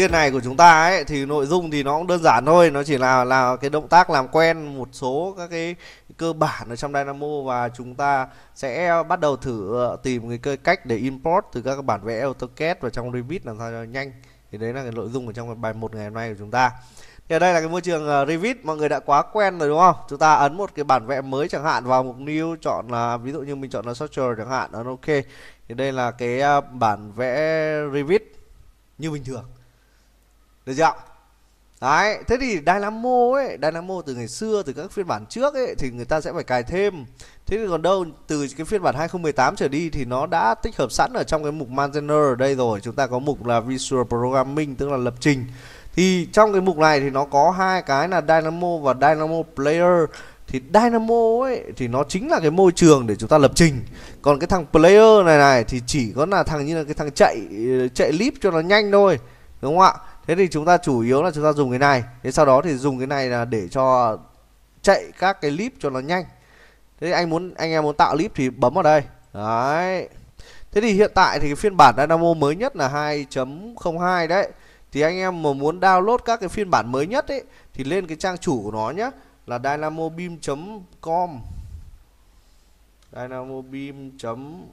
tiên này của chúng ta ấy thì nội dung thì nó cũng đơn giản thôi, nó chỉ là cái động tác làm quen một số các cái cơ bản ở trong Dynamo, và chúng ta sẽ bắt đầu thử tìm cái cách để import từ các bản vẽ AutoCAD vào trong Revit làm sao cho nhanh. Thì đấy là cái nội dung ở trong cái bài 1 ngày hôm nay của chúng ta. Thì ở đây là cái môi trường Revit, mọi người đã quá quen rồi đúng không? Chúng ta ấn một cái bản vẽ mới chẳng hạn, vào mục new chọn là ví dụ như mình chọn là structure chẳng hạn, ấn OK. Thì đây là cái bản vẽ Revit như bình thường. Được chưa? Đấy, thế thì Dynamo từ ngày xưa, từ các phiên bản trước ấy thì người ta sẽ phải cài thêm. Thế thì còn đâu, từ cái phiên bản 2018 trở đi thì nó đã tích hợp sẵn ở trong cái mục Maintainer ở đây rồi. Chúng ta có mục là Visual Programming, tức là lập trình. Thì trong cái mục này thì nó có hai cái là Dynamo và Dynamo Player. Thì Dynamo ấy thì nó chính là cái môi trường để chúng ta lập trình. Còn cái thằng Player này thì chỉ có là thằng như là cái thằng chạy clip cho nó nhanh thôi. Đúng không ạ? Thế thì chúng ta chủ yếu là chúng ta dùng cái này. Thế sau đó thì dùng cái này là để cho chạy các cái clip cho nó nhanh. Thế thì anh em muốn tạo clip thì bấm vào đây. Đấy. Thế thì hiện tại thì cái phiên bản Dynamo mới nhất là 2.02 đấy. Thì anh em mà muốn download các cái phiên bản mới nhất ấy thì lên cái trang chủ của nó nhé, là dynamobeam.com. dynamobeam.com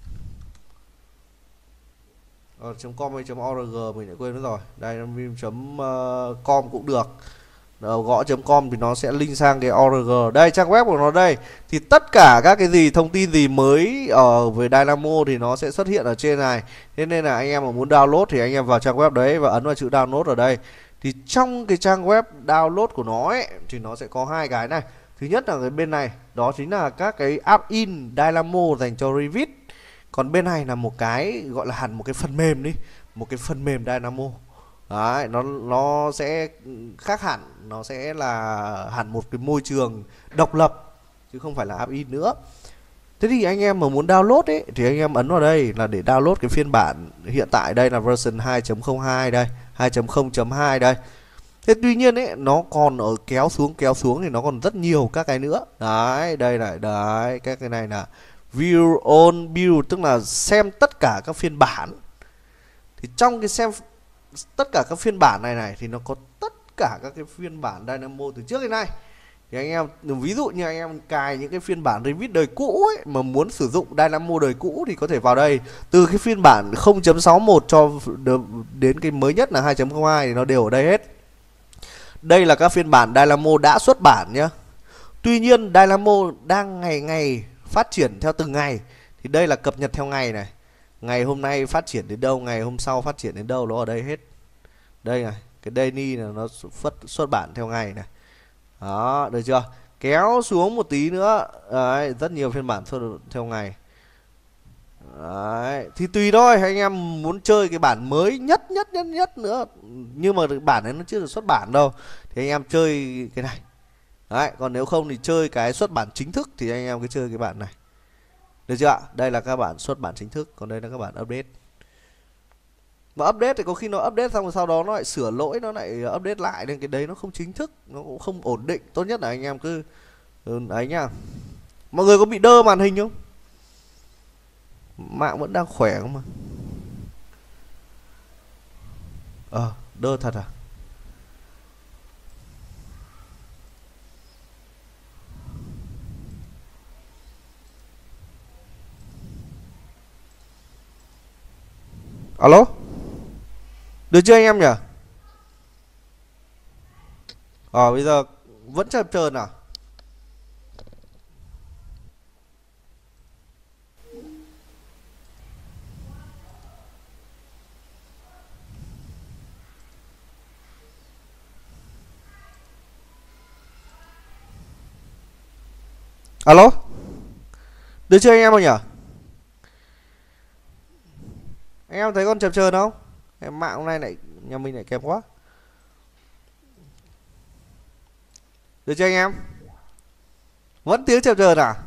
hay .org mình đã quên mất rồi. dynamobeam.com cũng được. Gõ .com thì nó sẽ link sang cái org. Đây, trang web của nó đây. Thì tất cả các cái gì, thông tin gì mới về Dynamo thì nó sẽ xuất hiện ở trên này. Thế nên là anh em mà muốn download thì anh em vào trang web đấy và ấn vào chữ download ở đây. Thì trong cái trang web download của nó ấy thì nó sẽ có hai cái này. Thứ nhất là cái bên này, đó chính là các cái app-in Dynamo dành cho Revit. Còn bên này là một cái gọi là hẳn một cái phần mềm đi, một cái phần mềm Dynamo. Đấy, nó sẽ khác hẳn, nó sẽ là hẳn một cái môi trường độc lập chứ không phải là app-in nữa. Thế thì anh em mà muốn download ấy thì anh em ấn vào đây là để download cái phiên bản hiện tại, đây là version 2.02 đây, 2.0.2 đây. Thế tuy nhiên ấy nó còn ở kéo xuống thì nó còn rất nhiều các cái nữa. Đấy, đây này, đấy, các cái này là view on build, tức là xem tất cả các phiên bản. Thì trong cái xem tất cả các phiên bản này thì nó có tất cả các cái phiên bản Dynamo từ trước đến nay. Thì anh em ví dụ như anh em cài những cái phiên bản Revit đời cũ ấy mà muốn sử dụng Dynamo đời cũ thì có thể vào đây. Từ cái phiên bản 0.61 cho đến cái mới nhất là 2.02 thì nó đều ở đây hết. Đây là các phiên bản Dynamo đã xuất bản nhá. Tuy nhiên Dynamo đang ngày phát triển theo từng ngày. Thì đây là cập nhật theo ngày này. Ngày hôm nay phát triển đến đâu, ngày hôm sau phát triển đến đâu, nó ở đây hết. Đây này, cái daily là nó xuất bản theo ngày này. Đó, được chưa? Kéo xuống một tí nữa. Đấy, rất nhiều phiên bản xuất theo ngày. Đấy, thì tùy thôi, anh em muốn chơi cái bản mới nhất nữa, nhưng mà bản này nó chưa được xuất bản đâu, thì anh em chơi cái này. Đấy, còn nếu không thì chơi cái xuất bản chính thức thì anh em cứ chơi cái bản này. Được chưa ạ? Đây là các bản xuất bản chính thức, còn đây là các bản update. Mà update thì có khi nó update xong rồi sau đó nó lại sửa lỗi, nó lại update lại, nên cái đấy nó không chính thức, nó cũng không ổn định. Tốt nhất là anh em cứ ấy nhá. Mọi người có bị đơ màn hình không? Mạng vẫn đang khỏe không mà. Đơ thật à? Alo? Được chưa anh em nhỉ? Bây giờ vẫn chập chờn à? Alo? Được chưa anh em không nhỉ? Anh em thấy con chập chờn không? Em mạng hôm nay lại nhà mình lại kém quá. Được chưa anh em? Vẫn tiếng chập chờn à?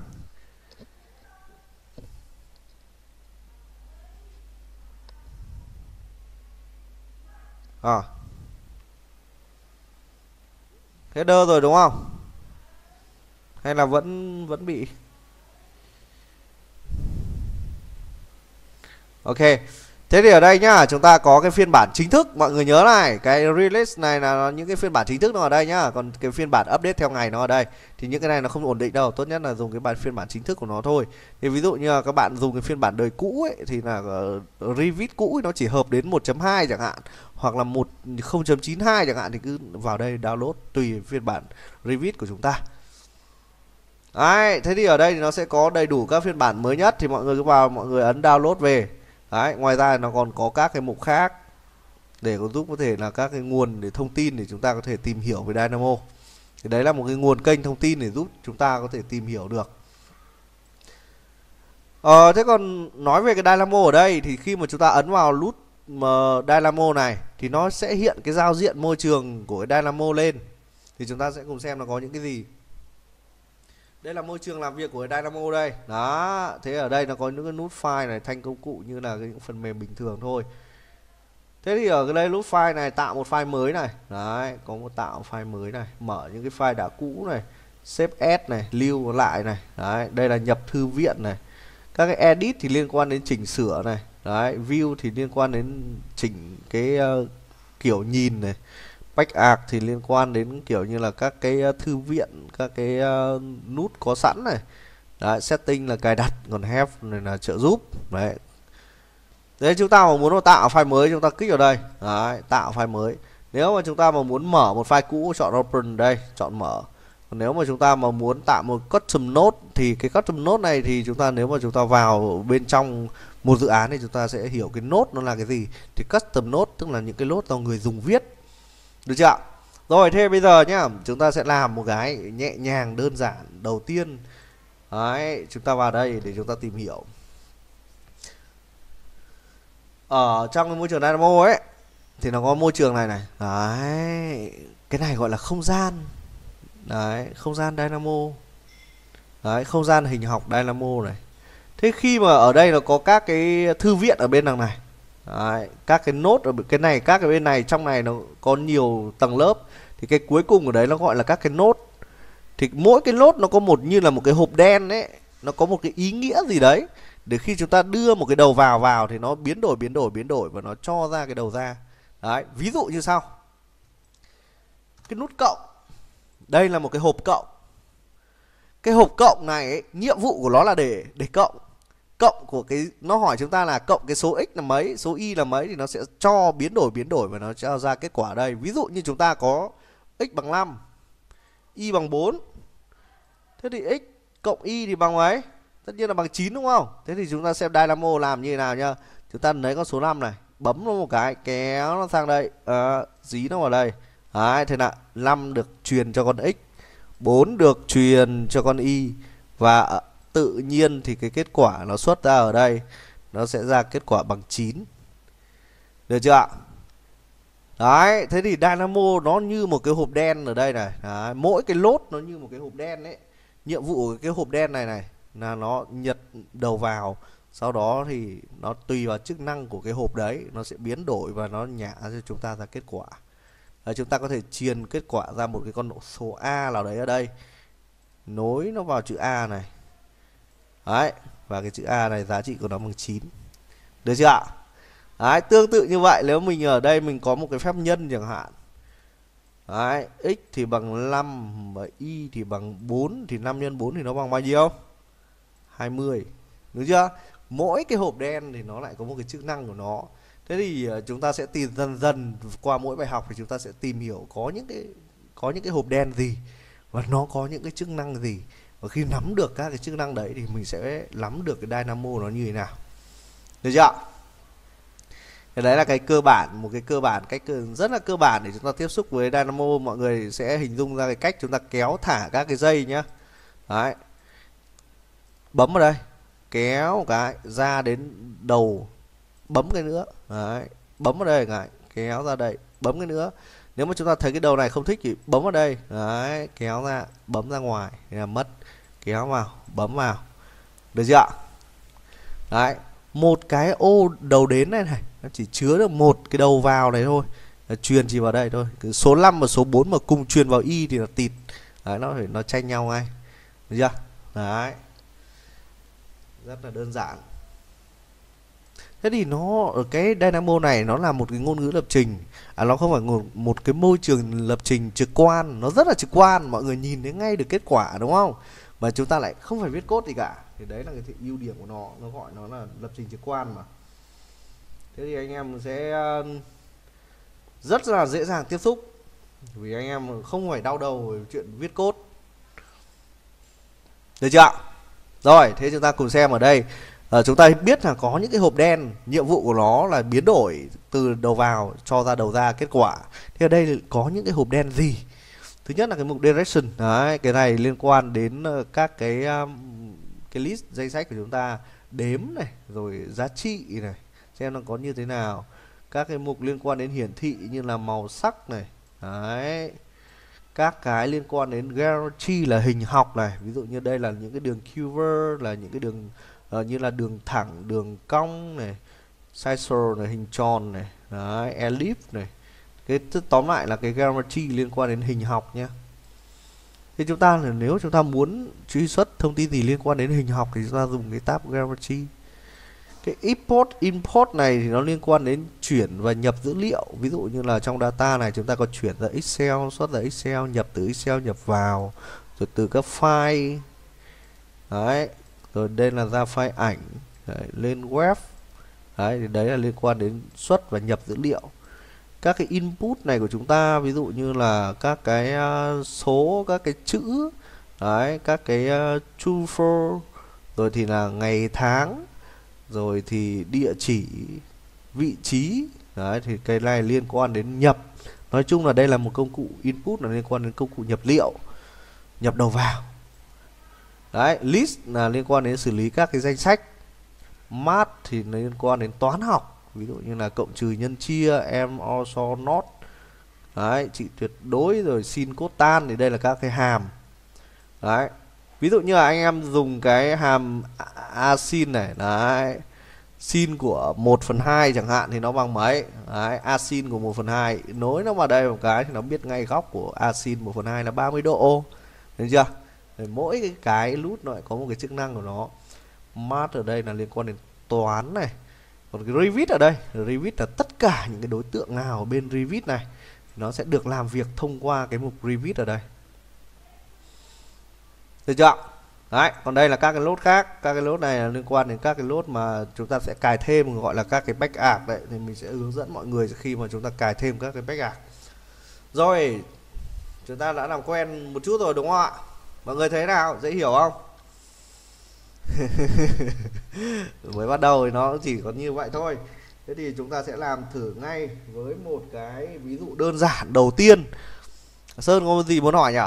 Thế đơ rồi đúng không? Hay là vẫn bị? Ok. Thế thì ở đây nhá, chúng ta có cái phiên bản chính thức. Mọi người nhớ này, cái release này là những cái phiên bản chính thức nó ở đây nhá. Còn cái phiên bản update theo ngày nó ở đây. Thì những cái này nó không ổn định đâu. Tốt nhất là dùng cái phiên bản chính thức của nó thôi. Thì ví dụ như là các bạn dùng cái phiên bản đời cũ ấy, thì là Revit cũ ấy, nó chỉ hợp đến 1.2 chẳng hạn, hoặc là 0.92 chẳng hạn, thì cứ vào đây download tùy phiên bản Revit của chúng ta. Đấy, thế thì ở đây thì nó sẽ có đầy đủ các phiên bản mới nhất. Thì mọi người cứ vào, mọi người ấn download về. Đấy, ngoài ra nó còn có các cái mục khác để có thể là các cái nguồn để thông tin để chúng ta có thể tìm hiểu về Dynamo. Thì đấy là một cái nguồn kênh thông tin để giúp chúng ta có thể tìm hiểu được. Thế còn nói về cái Dynamo ở đây thì khi mà chúng ta ấn vào nút Dynamo này thì nó sẽ hiện cái giao diện môi trường của cái Dynamo lên. Thì chúng ta sẽ cùng xem nó có những cái gì. Đây là môi trường làm việc của cái Dynamo đây. Đó, thế ở đây nó có những cái nút file này, thanh công cụ như là những phần mềm bình thường thôi. Thế thì ở cái đây nút file này tạo một file mới này. Đấy, có một tạo file mới này, mở những cái file đã cũ này, save as này, lưu lại này. Đấy, đây là nhập thư viện này. Các cái edit thì liên quan đến chỉnh sửa này. Đấy, view thì liên quan đến chỉnh cái kiểu nhìn này. Backup thì liên quan đến kiểu như là các cái thư viện, các cái nút có sẵn này. Đấy, setting là cài đặt, còn help này là trợ giúp. Đấy. Đấy, chúng ta mà muốn tạo file mới chúng ta kích vào đây. Đấy, tạo file mới. Nếu mà chúng ta mà muốn mở một file cũ chọn open đây, chọn mở. Còn nếu mà chúng ta mà muốn tạo một custom node thì cái custom node này thì chúng ta, nếu mà chúng ta vào bên trong một dự án thì chúng ta sẽ hiểu cái node nó là cái gì. Thì custom node tức là những cái node do người dùng viết. Được chưa? Rồi, thế bây giờ nhá, chúng ta sẽ làm một cái nhẹ nhàng đơn giản. Đầu tiên, đấy, chúng ta vào đây để chúng ta tìm hiểu. Ở trong cái môi trường Dynamo ấy thì nó có môi trường này này. Đấy, cái này gọi là không gian. Đấy, không gian Dynamo. Đấy, không gian hình học Dynamo này. Thế khi mà ở đây nó có các cái thư viện ở bên đằng này. Đấy, các cái nốt ở cái này, các cái bên này, trong này nó có nhiều tầng lớp. Thì cái cuối cùng ở đấy nó gọi là các cái nốt. Thì mỗi cái nốt nó có một như là một cái hộp đen ấy, nó có một cái ý nghĩa gì đấy. Để khi chúng ta đưa một cái đầu vào thì nó biến đổi và nó cho ra cái đầu ra. Đấy, ví dụ như sau. Cái nút cộng. Đây là một cái hộp cộng. Cái hộp cộng này ấy, nhiệm vụ của nó là để cộng. Cộng của cái, nó hỏi chúng ta là cộng cái số x là mấy, số y là mấy, thì nó sẽ cho biến đổi và nó cho ra kết quả ở đây. Ví dụ như chúng ta có x bằng 5, y bằng 4. Thế thì x cộng y thì bằng mấy? Tất nhiên là bằng 9 đúng không? Thế thì chúng ta xem Dynamo làm như thế nào nhá. Chúng ta lấy con số 5 này, bấm nó một cái, kéo nó sang đây, dí nó vào đây. Đấy, thế nào 5 được truyền cho con x, 4 được truyền cho con y, và tự nhiên thì cái kết quả nó xuất ra ở đây nó sẽ ra kết quả bằng 9. Được chưa ạ? Đấy, thế thì Dynamo nó như một cái hộp đen ở đây này. Đấy, mỗi cái lốt nó như một cái hộp đen ấy. Nhiệm vụ của cái hộp đen này này là nó nhật đầu vào, sau đó thì nó tùy vào chức năng của cái hộp đấy, nó sẽ biến đổi và nó nhả cho chúng ta ra kết quả. Đấy, chúng ta có thể truyền kết quả ra một cái con số A nào đấy ở đây, nối nó vào chữ A này. Đấy, và cái chữ A này giá trị của nó bằng 9. Được chưa ạ? Đấy, tương tự như vậy, nếu mình ở đây mình có một cái phép nhân chẳng hạn. Đấy, x thì bằng 5 và y thì bằng 4, thì 5 nhân 4 thì nó bằng bao nhiêu? 20. Đúng chưa? Mỗi cái hộp đen thì nó lại có một cái chức năng của nó. Thế thì chúng ta sẽ tìm dần qua mỗi bài học thì chúng ta sẽ tìm hiểu có những cái hộp đen gì và nó có những cái chức năng gì. Và khi nắm được các cái chức năng đấy thì mình sẽ nắm được cái Dynamo nó như thế nào. Được chưa? Thế đấy là cái cơ bản, một cái cơ bản, cách rất là cơ bản để chúng ta tiếp xúc với Dynamo. Mọi người sẽ hình dung ra cái cách chúng ta kéo thả các cái dây nhá. Đấy, bấm vào đây, kéo một cái ra đến đầu, bấm cái nữa. Đấy, bấm vào đây cái, kéo ra đây, bấm cái nữa. Nếu mà chúng ta thấy cái đầu này không thích thì bấm vào đây. Đấy, kéo ra, bấm ra ngoài thì là mất. Kéo vào, bấm vào. Được chưa ạ? Đấy, một cái ô đầu đến này này nó chỉ chứa được một cái đầu vào này thôi, truyền chỉ vào đây thôi. Cái số 5 và số 4 mà cùng truyền vào y thì là tịt. Đấy, nó tranh nhau ngay. Được chưa? Đấy, rất là đơn giản. Thế thì nó ở cái Dynamo này nó là một cái ngôn ngữ lập trình, nó không phải một cái môi trường lập trình trực quan, nó rất là trực quan, mọi người nhìn thấy ngay được kết quả đúng không? Mà chúng ta lại không phải viết code gì cả, thì đấy là cái ưu điểm của nó gọi nó là lập trình trực quan mà. Thế thì anh em sẽ rất là dễ dàng tiếp xúc, vì anh em không phải đau đầu về chuyện viết code, được chưa? Rồi, thế chúng ta cùng xem ở đây. Chúng ta biết là có những cái hộp đen, nhiệm vụ của nó là biến đổi từ đầu vào cho ra đầu ra kết quả. Thế ở đây có những cái hộp đen gì? Thứ nhất là cái mục direction. Đấy, cái này liên quan đến các cái list danh sách của chúng ta, đếm này, rồi giá trị này, xem nó có như thế nào. Các cái mục liên quan đến hiển thị như là màu sắc này. Đấy. Các cái liên quan đến geometry là hình học này, ví dụ như đây là những cái đường curve, là những cái đường như là đường thẳng, đường cong này, circle này, hình tròn này, đấy, ellipse này. Cái tóm lại là cái geometry liên quan đến hình học nhé. Thì chúng ta là nếu chúng ta muốn truy xuất thông tin gì liên quan đến hình học thì chúng ta dùng cái tab geometry. Cái import import này thì nó liên quan đến chuyển và nhập dữ liệu, ví dụ như là trong data này chúng ta có chuyển ra Excel, xuất ra Excel, nhập từ Excel nhập vào, rồi từ các file đấy, rồi đây là ra file ảnh đấy, lên web đấy, thì đấy là liên quan đến xuất và nhập dữ liệu. Các cái input này của chúng ta, ví dụ như là các cái số, các cái chữ đấy, các cái true false, rồi thì là ngày tháng, rồi thì địa chỉ, vị trí đấy, thì cái này liên quan đến nhập. Nói chung là đây là một công cụ input là liên quan đến công cụ nhập liệu, nhập đầu vào. Đấy, list là liên quan đến xử lý các cái danh sách. Math thì liên quan đến toán học, ví dụ như là cộng trừ nhân chia, em also not. Đấy, trị tuyệt đối, rồi sin cos tan, thì đây là các cái hàm. Đấy. Ví dụ như là anh em dùng cái hàm asin này, đấy, sin của 1/2 chẳng hạn thì nó bằng mấy? Đấy, asin của 1/2 nối nó vào đây một cái thì nó biết ngay góc của asin 1/2 là 30 độ. Được chưa? Để mỗi cái nút nó lại có một cái chức năng của nó. Math ở đây là liên quan đến toán này. Còn cái Revit ở đây, Revit là tất cả những cái đối tượng nào ở bên Revit này nó sẽ được làm việc thông qua cái mục Revit ở đây. Được chưa? Đấy, còn đây là các cái lốt khác. Các cái lốt này là liên quan đến các cái lốt mà chúng ta sẽ cài thêm, gọi là các cái backup đấy. Thì mình sẽ hướng dẫn mọi người khi mà chúng ta cài thêm các cái backup. Rồi, chúng ta đã làm quen một chút rồi đúng không ạ? Mọi người thấy nào? Dễ hiểu không? Mới bắt đầu thì nó chỉ có như vậy thôi. Thế thì chúng ta sẽ làm thử ngay với một cái ví dụ đơn giản đầu tiên. Sơn có gì muốn hỏi nhỉ?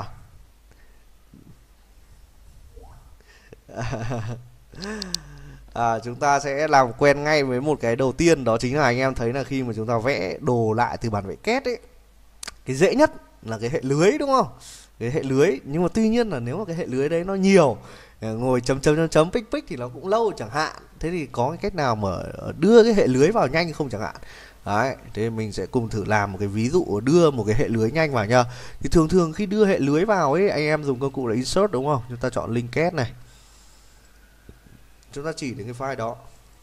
Chúng ta sẽ làm quen ngay với một cái đầu tiên, đó chính là anh em thấy là khi mà chúng ta vẽ đồ lại từ bản vẽ kết ấy, cái dễ nhất là cái hệ lưới đúng không? Cái hệ lưới, nhưng mà tuy nhiên là nếu mà cái hệ lưới đấy nó nhiều, ngồi chấm pick thì nó cũng lâu chẳng hạn. Thế thì có cái cách nào mà đưa cái hệ lưới vào nhanh không chẳng hạn? Đấy, thế mình sẽ cùng thử làm một cái ví dụ đưa một cái hệ lưới nhanh vào nha. Thì thường khi đưa hệ lưới vào ấy, anh em dùng công cụ là insert đúng không? Chúng ta chọn linked này, chúng ta chỉ đến cái file đó.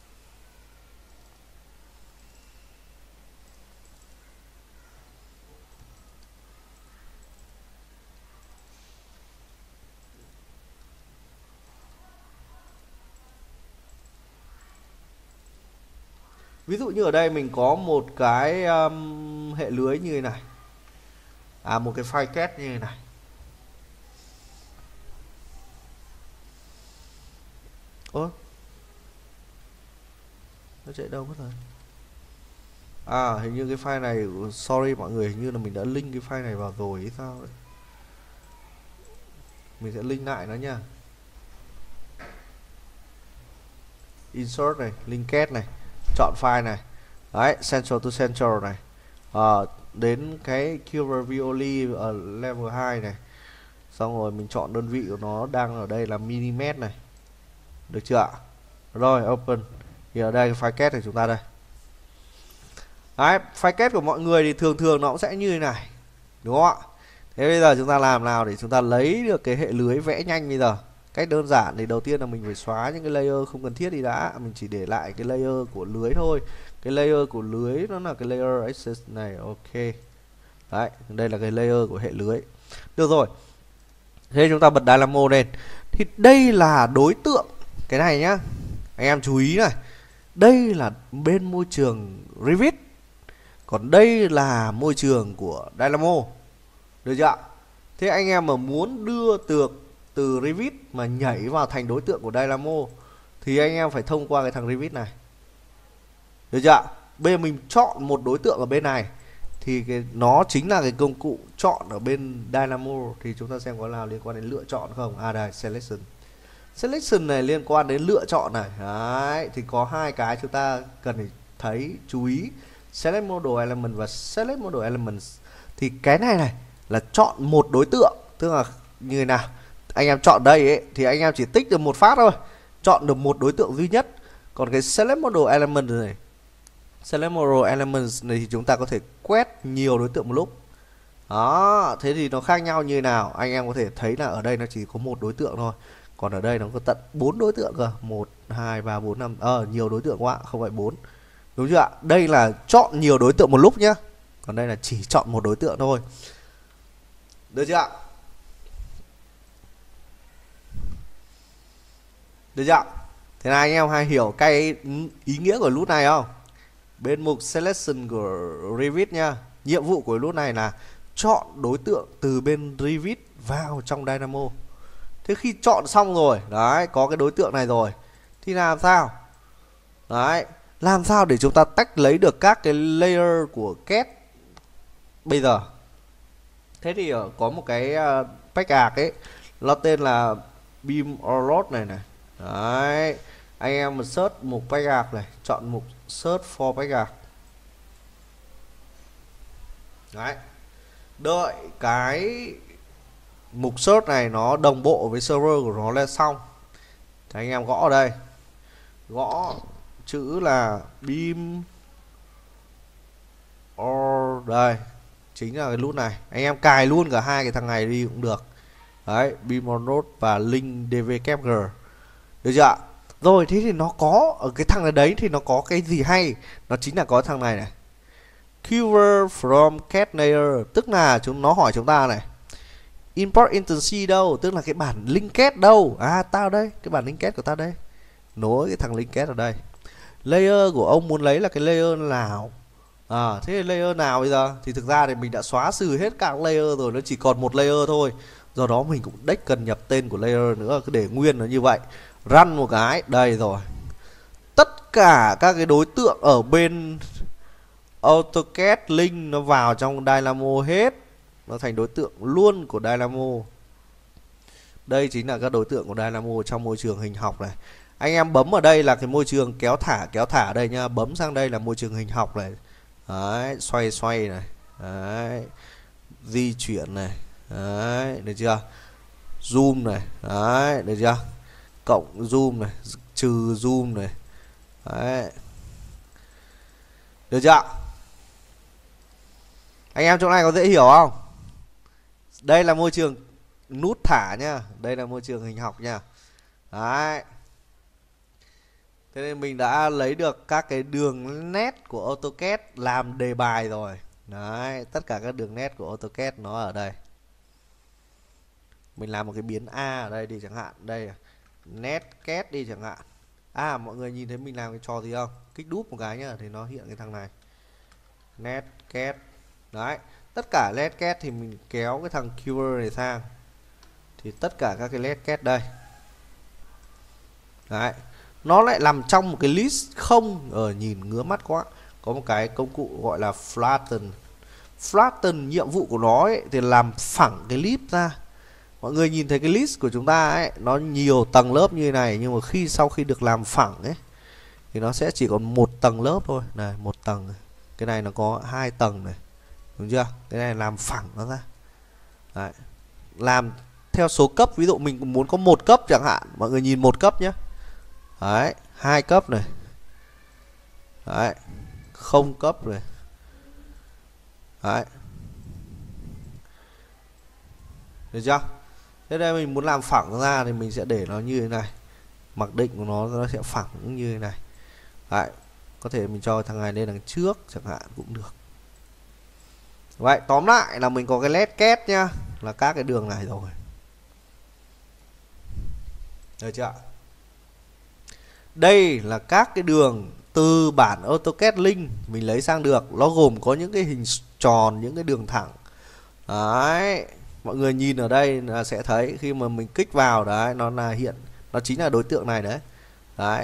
Ví dụ như ở đây mình có một cái hệ lưới như thế này, một cái file kết như thế này. Ơ, nó chạy đâu mất rồi? Hình như cái file này, sorry mọi người, hình như là mình đã link cái file này vào rồi hay sao đấy. Mình sẽ link lại nó nha. Insert này, linked này, chọn file này. Đấy, central to central này. Đến cái Curve Violi ở level 2 này. Xong rồi mình chọn đơn vị của nó đang ở đây là mm này. Được chưa ạ? Rồi, open. Thì ở đây file kết của chúng ta đây. Đấy, file kết của mọi người thì thường nó cũng sẽ như thế này, đúng không ạ? Thế bây giờ chúng ta làm nào để chúng ta lấy được cái hệ lưới vẽ nhanh bây giờ? Cách đơn giản thì đầu tiên là mình phải xóa những cái layer không cần thiết đi đã, mình chỉ để lại cái layer của lưới thôi. Cái layer của lưới nó là cái layer access này, ok. Đấy, đây là cái layer của hệ lưới. Được rồi. Thế chúng ta bật Dynamo lên. Thì đây là đối tượng cái này nhá. Anh em chú ý này. Đây là bên môi trường Revit. Còn đây là môi trường của Dynamo. Được chưa? Thế anh em mà muốn đưa từ Revit mà nhảy vào thành đối tượng của Dynamo thì anh em phải thông qua cái thằng Revit này. Được chưa? Bây giờ mình chọn một đối tượng ở bên này thì nó chính là cái công cụ chọn ở bên Dynamo. Thì chúng ta xem có nào liên quan đến lựa chọn không. À đây, Selection. Selection này liên quan đến lựa chọn này. Đấy, thì có hai cái chúng ta cần phải thấy, chú ý. Select Model Element và Select Model Elements. Thì cái này là chọn một đối tượng. Tức là như thế nào? Anh em chọn đây ấy, thì anh em chỉ tích được một phát thôi, chọn được một đối tượng duy nhất. Còn cái Select Model Element này, Select Model Elements này thì chúng ta có thể quét nhiều đối tượng một lúc. Đó, thế thì nó khác nhau như thế nào? Anh em có thể thấy là ở đây nó chỉ có một đối tượng thôi. Còn ở đây nó có tận 4 đối tượng cơ. 1, 2, 3, 4, 5. Nhiều đối tượng quá, không phải 4. Đúng chưa ạ? Đây là chọn nhiều đối tượng một lúc nhá. Còn đây là chỉ chọn một đối tượng thôi. Được chưa ạ? Được chưa ạ? Thế này anh em hay hiểu cái ý nghĩa của nút này không? Bên mục Selection của Revit nha. Nhiệm vụ của nút này là chọn đối tượng từ bên Revit vào trong Dynamo. Thế khi chọn xong rồi, đấy, có cái đối tượng này rồi thì làm sao? Đấy, làm sao để chúng ta tách lấy được các cái layer của CAD bây giờ? Thế thì có một cái package ấy, nó tên là Beam or Load này này. Đấy, anh em mà search mục package này, chọn mục search for package. Đấy, đợi cái mục search này nó đồng bộ với server của nó là xong. Thì anh em gõ ở đây, gõ chữ là Beam or, đây chính là cái nút này. Anh em cài luôn cả hai cái thằng này đi cũng được. Đấy, Beam or Node và Link DVKG. Được chưa ạ? Rồi, thế thì nó có ở cái thằng này đấy thì nó có cái gì hay? Nó chính là có thằng này này, Keyword from CAD layer. Tức là nó hỏi chúng ta này, import instance đâu, tức là cái bản link CAD đâu. À, tao đây, cái bản link CAD của tao đây, nối cái thằng link CAD ở đây. Layer của ông muốn lấy là cái layer nào? Thế thì layer nào bây giờ? Thì thực ra thì mình đã xóa trừ hết các layer rồi, nó chỉ còn một layer thôi. Do đó mình cũng đếch cần nhập tên của layer nữa, cứ để nguyên nó như vậy. Run một cái, đây rồi. Tất cả các cái đối tượng ở bên AutoCAD link nó vào trong Dynamo hết. Nó thành đối tượng luôn của Dynamo. Đây chính là các đối tượng của Dynamo trong môi trường hình học này. Anh em bấm ở đây là cái môi trường kéo thả ở đây nha. Bấm sang đây là môi trường hình học này. Đấy, xoay này. Đấy, di chuyển này. Đấy, được chưa? Zoom này. Đấy, được chưa? Cộng zoom này, trừ zoom này. Đấy. Được chưa? Anh em chỗ này có dễ hiểu không? Đây là môi trường nút thả nhá. Đây là môi trường hình học nha. Đấy. Thế nên mình đã lấy được các cái đường nét của AutoCAD làm đề bài rồi. Đấy, tất cả các đường nét của AutoCAD nó ở đây. Mình làm một cái biến A ở đây đi chẳng hạn. Đây, nét CAD đi chẳng hạn. À, mọi người nhìn thấy mình làm cái trò gì không? Kích đúp một cái nhá, thì nó hiện cái thằng này. Nét CAD. Đấy, tất cả nét CAD thì mình kéo cái thằng keyword này sang. Thì tất cả các cái nét CAD đây. Đấy, nó lại nằm trong một cái list không. Nhìn ngứa mắt quá. Có một cái công cụ gọi là flatten. Flatten nhiệm vụ của nó ấy, thì làm phẳng cái list ra. Mọi người nhìn thấy cái list của chúng ta ấy, nó nhiều tầng lớp như thế này, nhưng mà sau khi được làm phẳng ấy thì nó sẽ chỉ còn một tầng lớp thôi. Này, một tầng này. Cái này nó có 2 tầng này. Đúng chưa? Cái này làm phẳng nó ra. Đấy. Làm theo số cấp, ví dụ mình muốn có 1 cấp chẳng hạn, mọi người nhìn 1 cấp nhé. Đấy, 2 cấp này. Đấy, 0 cấp này. Đấy. Được chưa? Thế đây mình muốn làm phẳng ra thì mình sẽ để nó như thế này, mặc định của nó sẽ phẳng như thế này. Đấy, có thể mình cho thằng này lên đằng trước chẳng hạn cũng được. Vậy tóm lại là mình có cái led kết nhá, là các cái đường này rồi. Được chưa? Đây là các cái đường từ bản AutoCAD Link mình lấy sang được. Nó gồm có những cái hình tròn, những cái đường thẳng. Đấy, mọi người nhìn ở đây là sẽ thấy khi mà mình kích vào đấy, nó là hiện, nó chính là đối tượng này đấy. Đấy.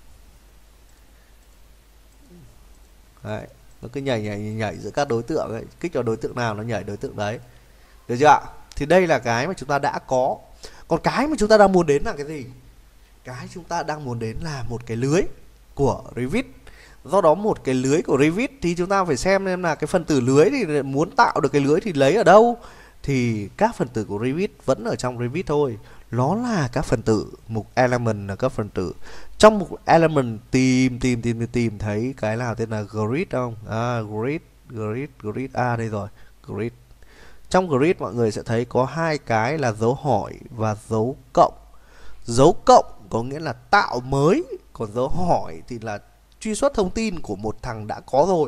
Đấy, nó cứ nhảy giữa các đối tượng ấy, kích vào đối tượng nào nó nhảy đối tượng đấy. Được chưa ạ? Thì đây là cái mà chúng ta đã có. Còn cái mà chúng ta đang muốn đến là cái gì? Cái chúng ta đang muốn đến là một cái lưới của Revit. Do đó một cái lưới của Revit thì chúng ta phải xem là cái phần tử lưới thì muốn tạo được cái lưới thì lấy ở đâu. Thì các phần tử của Revit vẫn ở trong Revit thôi. Nó là các phần tử, mục element là các phần tử. Trong mục element tìm thấy cái nào tên là grid không? Grid đây rồi, grid. Trong grid mọi người sẽ thấy có hai cái là dấu hỏi và dấu cộng. Dấu cộng có nghĩa là tạo mới, còn dấu hỏi thì là truy xuất thông tin của một thằng đã có rồi.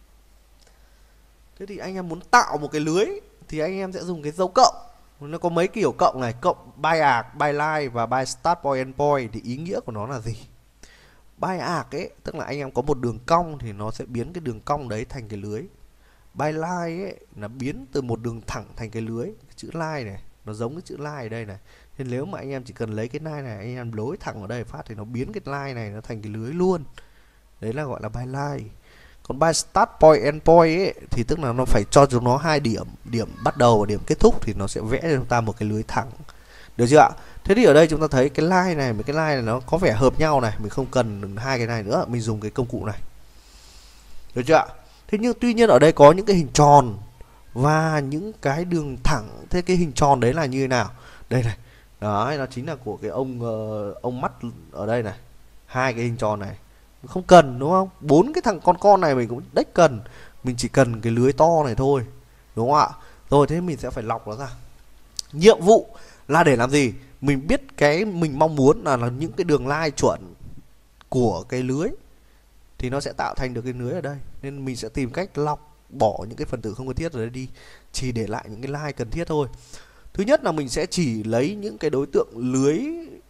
Thế thì anh em muốn tạo một cái lưới thì anh em sẽ dùng cái dấu cộng. Nó có mấy kiểu cộng này, cộng by arc, by line và by start point end point. Thì ý nghĩa của nó là gì? By arc ấy, tức là anh em có một đường cong thì nó sẽ biến cái đường cong đấy thành cái lưới. By line ấy là biến từ một đường thẳng thành cái lưới. Cái chữ line này nó giống cái chữ line ở đây này. Nên nếu mà anh em chỉ cần lấy cái line này, anh em nối thẳng vào đây phát thì nó biến cái line này nó thành cái lưới luôn. Đấy là gọi là by line. Còn by start point end point ấy, thì tức là nó phải cho chúng nó hai điểm, điểm bắt đầu và điểm kết thúc thì nó sẽ vẽ cho chúng ta một cái lưới thẳng. Được chưa ạ? Thế thì ở đây chúng ta thấy cái line này với cái line này nó có vẻ hợp nhau này, mình không cần hai cái này nữa, mình dùng cái công cụ này. Được chưa ạ? Thế nhưng tuy nhiên ở đây có những cái hình tròn và những cái đường thẳng. Thế cái hình tròn đấy là như thế nào? Đây này. Đấy, nó chính là của cái ông mắt ở đây này. Hai cái hình tròn này không cần đúng không? Bốn cái thằng con này mình cũng đếch cần, mình chỉ cần cái lưới to này thôi, đúng không ạ? Rồi thế mình sẽ phải lọc nó ra. Nhiệm vụ là để làm gì? Mình biết cái mình mong muốn là những cái đường line chuẩn của cái lưới thì nó sẽ tạo thành được cái lưới ở đây. Nên mình sẽ tìm cách lọc bỏ những cái phần tử không cần thiết ở đây đi, chỉ để lại những cái line cần thiết thôi. Thứ nhất là mình sẽ chỉ lấy những cái đối tượng lưới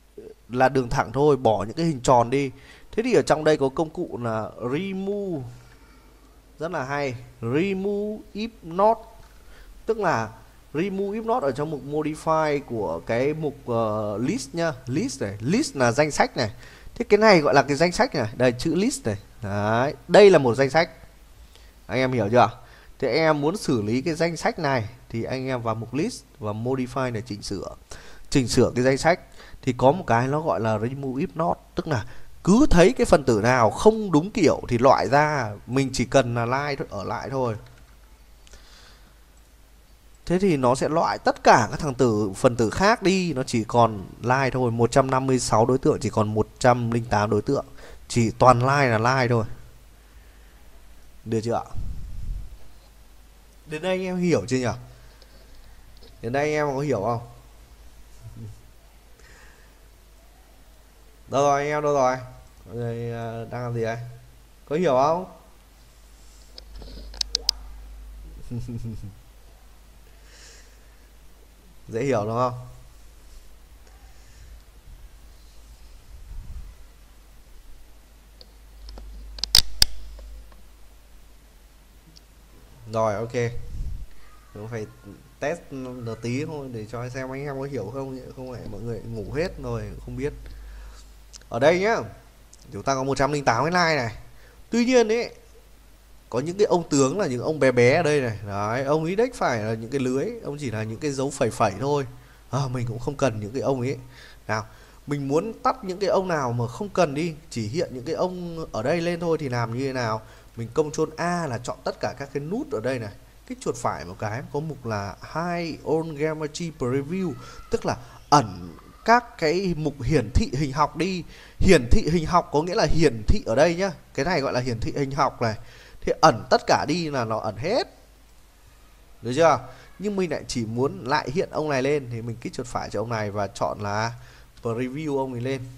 là đường thẳng thôi, bỏ những cái hình tròn đi. Thế thì ở trong đây có công cụ là remove, rất là hay, remove if not, tức là remove if not ở trong mục modify của cái mục list nhá, list này, list là danh sách này. Thế cái này gọi là cái danh sách này, đây chữ list này. Đấy, đây là một danh sách. Anh em hiểu chưa? Thế anh em muốn xử lý cái danh sách này thì anh em vào mục list và modify để chỉnh sửa. Chỉnh sửa cái danh sách thì có một cái nó gọi là remove if not, tức là cứ thấy cái phần tử nào không đúng kiểu thì loại ra, mình chỉ cần là line ở lại thôi. Thế thì nó sẽ loại tất cả các phần tử khác đi, nó chỉ còn line thôi. 156 đối tượng chỉ còn 108 đối tượng, chỉ toàn line là line thôi. Được chưa ạ? Đến đây anh em hiểu chưa nhỉ? Đến đây anh em có hiểu không? Đâu rồi anh em, đâu rồi? Đây, đang làm gì đây? Có hiểu không? Dễ hiểu đúng không? Rồi, ok. Mình phải test một tí thôi để cho xem anh em có hiểu không, không phải mọi người ngủ hết rồi không biết. Ở đây nhá, chúng ta có 108 cái line này. Tuy nhiên ấy, có những cái ông tướng là những ông bé bé ở đây này. Đấy, ông ấy đếch phải là những cái lưới, ông chỉ là những cái dấu phẩy phẩy thôi. Mình cũng không cần những cái ông ấy. Nào, mình muốn tắt những cái ông nào mà không cần đi, chỉ hiện những cái ông ở đây lên thôi thì làm như thế nào? Mình Ctrl A là chọn tất cả các cái nút ở đây này. Kích chuột phải một cái có mục là Hide on Geometry Preview, tức là ẩn các cái mục hiển thị hình học đi. Hiển thị hình học có nghĩa là hiển thị ở đây nhá. Cái này gọi là hiển thị hình học này. Thì ẩn tất cả đi là nó ẩn hết. Được chưa? nhưng mình lại chỉ muốn lại hiện ông này lên thì mình kích chuột phải cho ông này và chọn là preview ông ấy lên.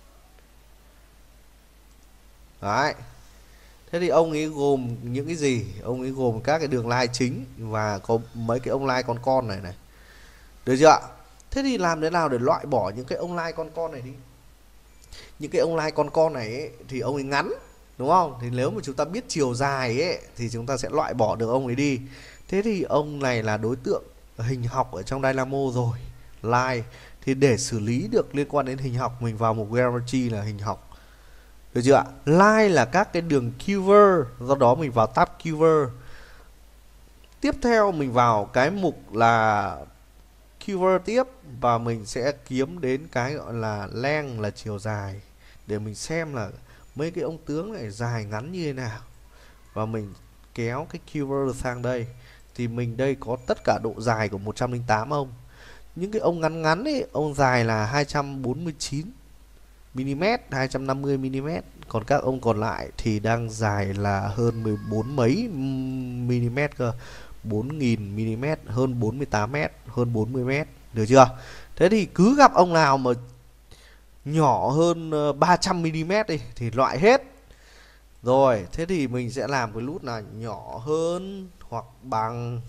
Đấy. Thế thì ông ấy gồm những cái gì? Ông ấy gồm các cái đường line chính và có mấy cái ông line con này này. Được chưa? Thế thì làm thế nào để loại bỏ những cái ông line con này đi? Những cái ông line con này ấy, thì ông ấy ngắn, đúng không? Thì nếu mà chúng ta biết chiều dài ấy thì chúng ta sẽ loại bỏ được ông ấy đi. Thế thì ông này là đối tượng hình học ở trong Dynamo rồi, line. Thì để xử lý được liên quan đến hình học, mình vào mục geometry là hình học. Được chưa ạ? Line là các cái đường curve, do đó mình vào tab curve. Tiếp theo mình vào cái mục là curve tiếp và mình sẽ kiếm đến cái gọi là length là chiều dài để mình xem là mấy cái ông tướng này dài ngắn như thế nào. Và mình kéo cái curve sang đây thì mình đây có tất cả độ dài của 108 ông. Những cái ông ngắn ngắn ấy, ông dài là 249 mm, 250 mm, còn các ông còn lại thì đang dài là hơn 14 mấy mm cơ, 4000 mm, hơn 48 m, hơn 40 m. Được chưa? Thế thì cứ gặp ông nào mà nhỏ hơn 300 mm đi thì loại hết. Rồi, thế thì mình sẽ làm cái nút là nhỏ hơn hoặc bằng.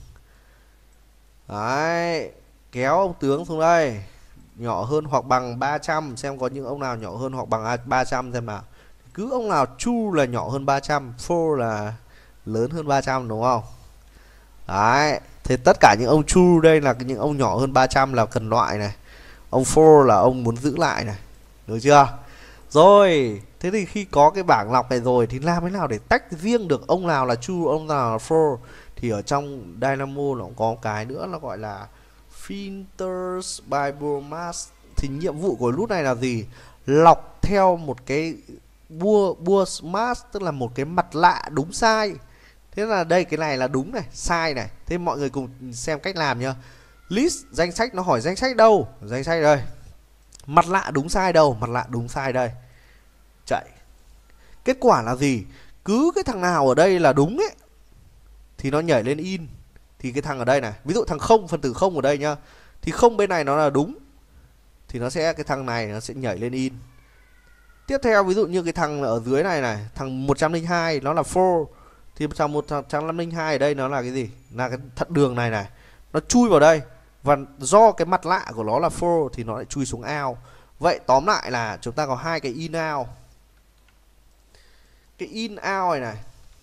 Đấy, kéo ông tướng xuống đây. Nhỏ hơn hoặc bằng 300, xem có những ông nào nhỏ hơn hoặc bằng 300 xem nào. Cứ ông nào true là nhỏ hơn 300, for là lớn hơn 300, đúng không? Đấy, thế tất cả những ông true đây là những ông nhỏ hơn 300 là cần loại này. Ông for là ông muốn giữ lại này. Được chưa? Rồi, thế thì khi có cái bảng lọc này rồi thì làm thế nào để tách riêng được ông nào là true, ông nào là for? Thì ở trong Dynamo nó cũng có cái nữa nó gọi là filters by Burmask. Thì nhiệm vụ của nút này là gì? Lọc theo một cái Burmask, tức là một cái mặt lạ đúng sai. Thế là đây cái này là đúng này, sai này. Thế mọi người cùng xem cách làm nhá. List danh sách, nó hỏi danh sách đâu? Danh sách đây. Mặt lạ đúng sai đâu? Mặt lạ đúng sai đây. Chạy. Kết quả là gì? Cứ cái thằng nào ở đây là đúng ấy thì nó nhảy lên in. Thì cái thằng ở đây này, ví dụ thằng 0, phần tử 0 ở đây nhá, thì 0 bên này nó là đúng thì nó sẽ, cái thằng này nó sẽ nhảy lên in. Tiếp theo ví dụ như cái thằng ở dưới này này, thằng 102 nó là for, thì thằng 102 ở đây nó là cái gì? Là cái thận đường này này, nó chui vào đây. Và do cái mặt lạ của nó là for thì nó lại chui xuống out. Vậy tóm lại là chúng ta có hai cái in out. Cái in out này này,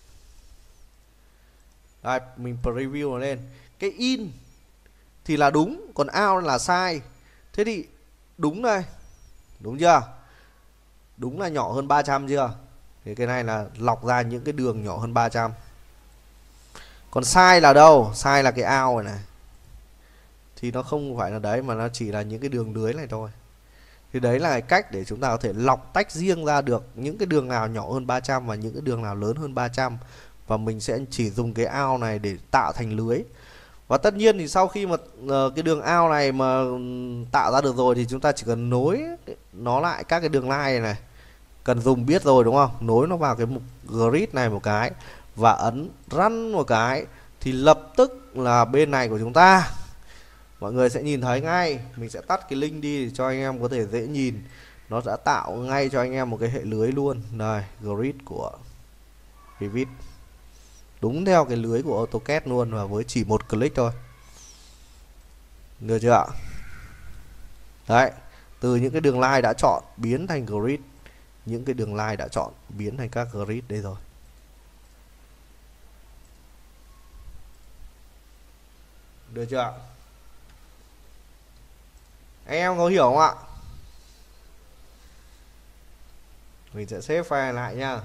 đây, mình preview nó lên. Cái in thì là đúng, còn out là sai. Thế thì đúng đây, đúng chưa? Đúng là nhỏ hơn 300 chưa? Thì cái này là lọc ra những cái đường nhỏ hơn 300. Còn sai là đâu? Sai là cái out này này. Thì nó không phải là đấy, mà nó chỉ là những cái đường lưới này thôi. Thì đấy là cái cách để chúng ta có thể lọc tách riêng ra được những cái đường nào nhỏ hơn 300 và những cái đường nào lớn hơn 300. Và mình sẽ chỉ dùng cái out này để tạo thành lưới. Và tất nhiên thì sau khi mà cái đường out này mà tạo ra được rồi thì chúng ta chỉ cần nối nó lại các cái đường line này. Cần dùng biết rồi đúng không? Nối nó vào cái mục grid này một cái và ấn run một cái thì lập tức là bên này của chúng ta mọi người sẽ nhìn thấy ngay. Mình sẽ tắt cái link đi để cho anh em có thể dễ nhìn. Nó đã tạo ngay cho anh em một cái hệ lưới luôn. Đây, grid của Revit. Đúng theo cái lưới của AutoCAD luôn và với chỉ một click thôi. Được chưa ạ? Đấy, từ những cái đường line đã chọn biến thành grid, những cái đường line đã chọn biến thành các grid đây rồi. Được chưa ạ? Anh em có hiểu không ạ? Mình sẽ xếp file lại nha.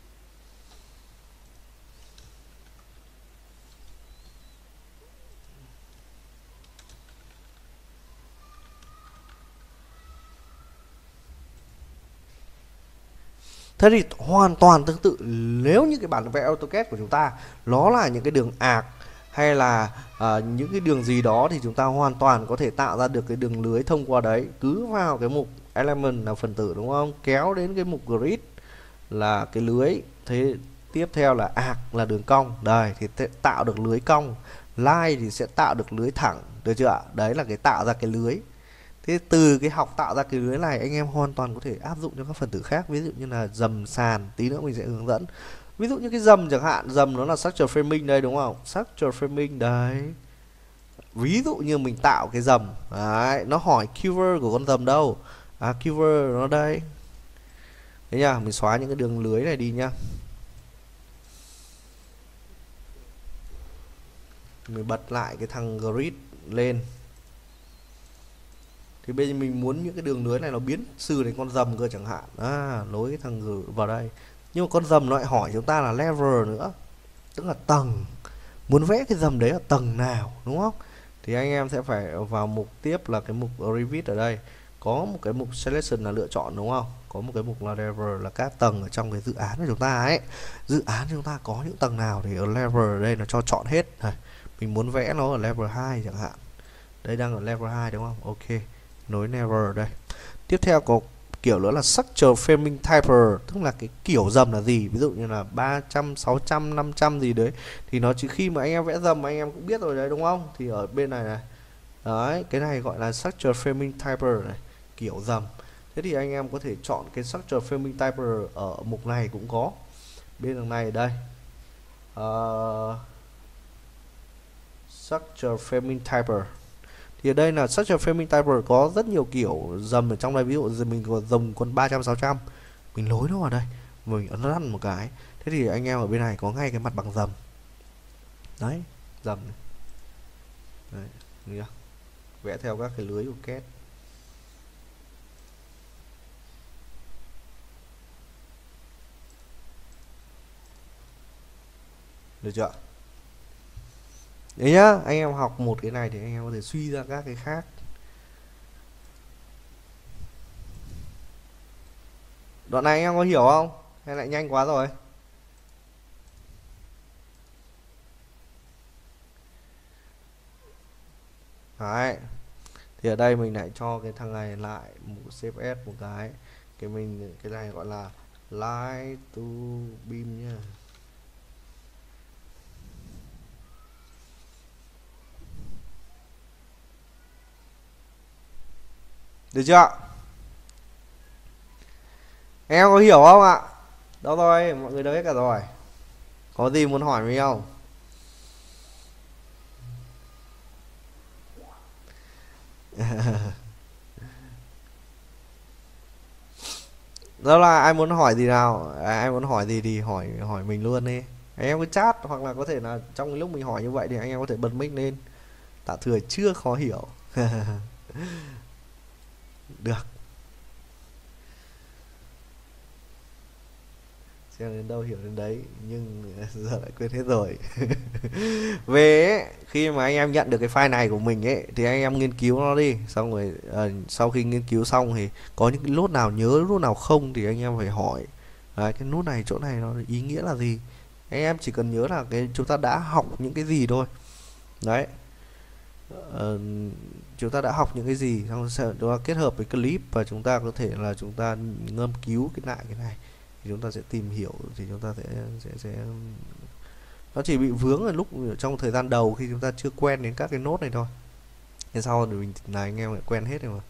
Thế thì hoàn toàn tương tự, nếu như cái bản vẽ AutoCAD của chúng ta nó là những cái đường arc hay là những cái đường gì đó thì chúng ta hoàn toàn có thể tạo ra được cái đường lưới thông qua đấy. Cứ vào cái mục element là phần tử đúng không? Kéo đến cái mục grid là cái lưới. Thế tiếp theo là arc là đường cong. Đây thì tạo được lưới cong Line thì sẽ tạo được lưới thẳng, được chưa ạ? Đấy là cái tạo ra cái lưới. Thế từ cái học tạo ra cái lưới này anh em hoàn toàn có thể áp dụng cho các phần tử khác, ví dụ như là dầm sàn, tí nữa mình sẽ hướng dẫn. Ví dụ như cái dầm chẳng hạn, dầm nó là structure framing đây đúng không? Structure framing đấy. Ví dụ như mình tạo cái dầm, đấy, nó hỏi keyword của con dầm đâu? Keyword nó đây. Thế nhá, mình xóa những cái đường lưới này đi nhá. Mình bật lại cái thằng grid lên. Thì bây giờ mình muốn những cái đường lưới này nó biến từ thành con dầm cơ chẳng hạn. Nối cái thằng vào đây. Nhưng mà con dầm nó lại hỏi chúng ta là level nữa, tức là tầng. Muốn vẽ cái dầm đấy ở tầng nào, đúng không? Thì anh em sẽ phải vào mục tiếp là cái mục Revit ở đây. Có một cái mục Selection là lựa chọn đúng không? Có một cái mục là Level là các tầng ở trong cái dự án của chúng ta ấy. Dự án chúng ta có những tầng nào thì ở Level ở đây nó cho chọn hết này. Mình muốn vẽ nó ở Level 2 chẳng hạn. Đây đang ở Level 2 đúng không? Ok. Nối Level ở đây. Tiếp theo có kiểu nữa là Structure Framing Type, tức là cái kiểu dầm là gì, ví dụ như là 300, 600, 500 gì đấy. Thì nó chỉ khi mà anh em vẽ dầm anh em cũng biết rồi đấy đúng không? Thì ở bên này này. Đấy, cái này gọi là Structure Framing Type này, kiểu dầm. Thế thì anh em có thể chọn cái Structure Framing Type ở mục này cũng có. Bên đằng này đây. Structure Framing Type. Thì ở đây là Structure Framing Type có rất nhiều kiểu dầm ở trong đây. Ví dụ như mình có dầm con 300, 600, mình nối nó vào đây, mình ấn răn một cái. Thế thì anh em ở bên này có ngay cái mặt bằng dầm. Đấy, dầm này. Đấy, vẽ theo các cái lưới của kết. Được chưa? Đấy nhá, anh em học một cái này thì anh em có thể suy ra các cái khác. Đoạn này anh em có hiểu không? Hay lại nhanh quá rồi? Đấy. Thì ở đây mình lại cho cái thằng này lại một save S một cái. Cái này gọi là light to beam nhá. Được chưa? Em có hiểu không ạ? Đâu rồi, mọi người đâu hết cả rồi. Có gì muốn hỏi mình không? Đó là ai muốn hỏi gì nào? Ai muốn hỏi gì thì hỏi mình luôn đi. Anh em cứ chat, hoặc là có thể là trong cái lúc mình hỏi như vậy thì anh em có thể bật mic lên. Tạ Thừa chưa khó hiểu. Được. Xem đến đâu hiểu đến đấy, nhưng giờ lại quên hết rồi. Về khi mà anh em nhận được cái file này của mình ấy thì anh em nghiên cứu nó đi, xong rồi sau khi nghiên cứu xong thì có những cái nốt nào nhớ, nốt nào không thì anh em phải hỏi. Đấy, cái nốt này chỗ này nó ý nghĩa là gì, anh em chỉ cần nhớ là cái chúng ta đã học những cái gì thôi. Đấy, chúng ta đã học những cái gì, xong chúng ta kết hợp với clip và chúng ta có thể là chúng ta ngâm cứu lại cái này thì chúng ta sẽ tìm hiểu, thì chúng ta sẽ nó chỉ bị vướng ở lúc trong thời gian đầu khi chúng ta chưa quen đến các cái nốt này thôi. Thế sau thì mình là anh em lại quen hết rồi mà.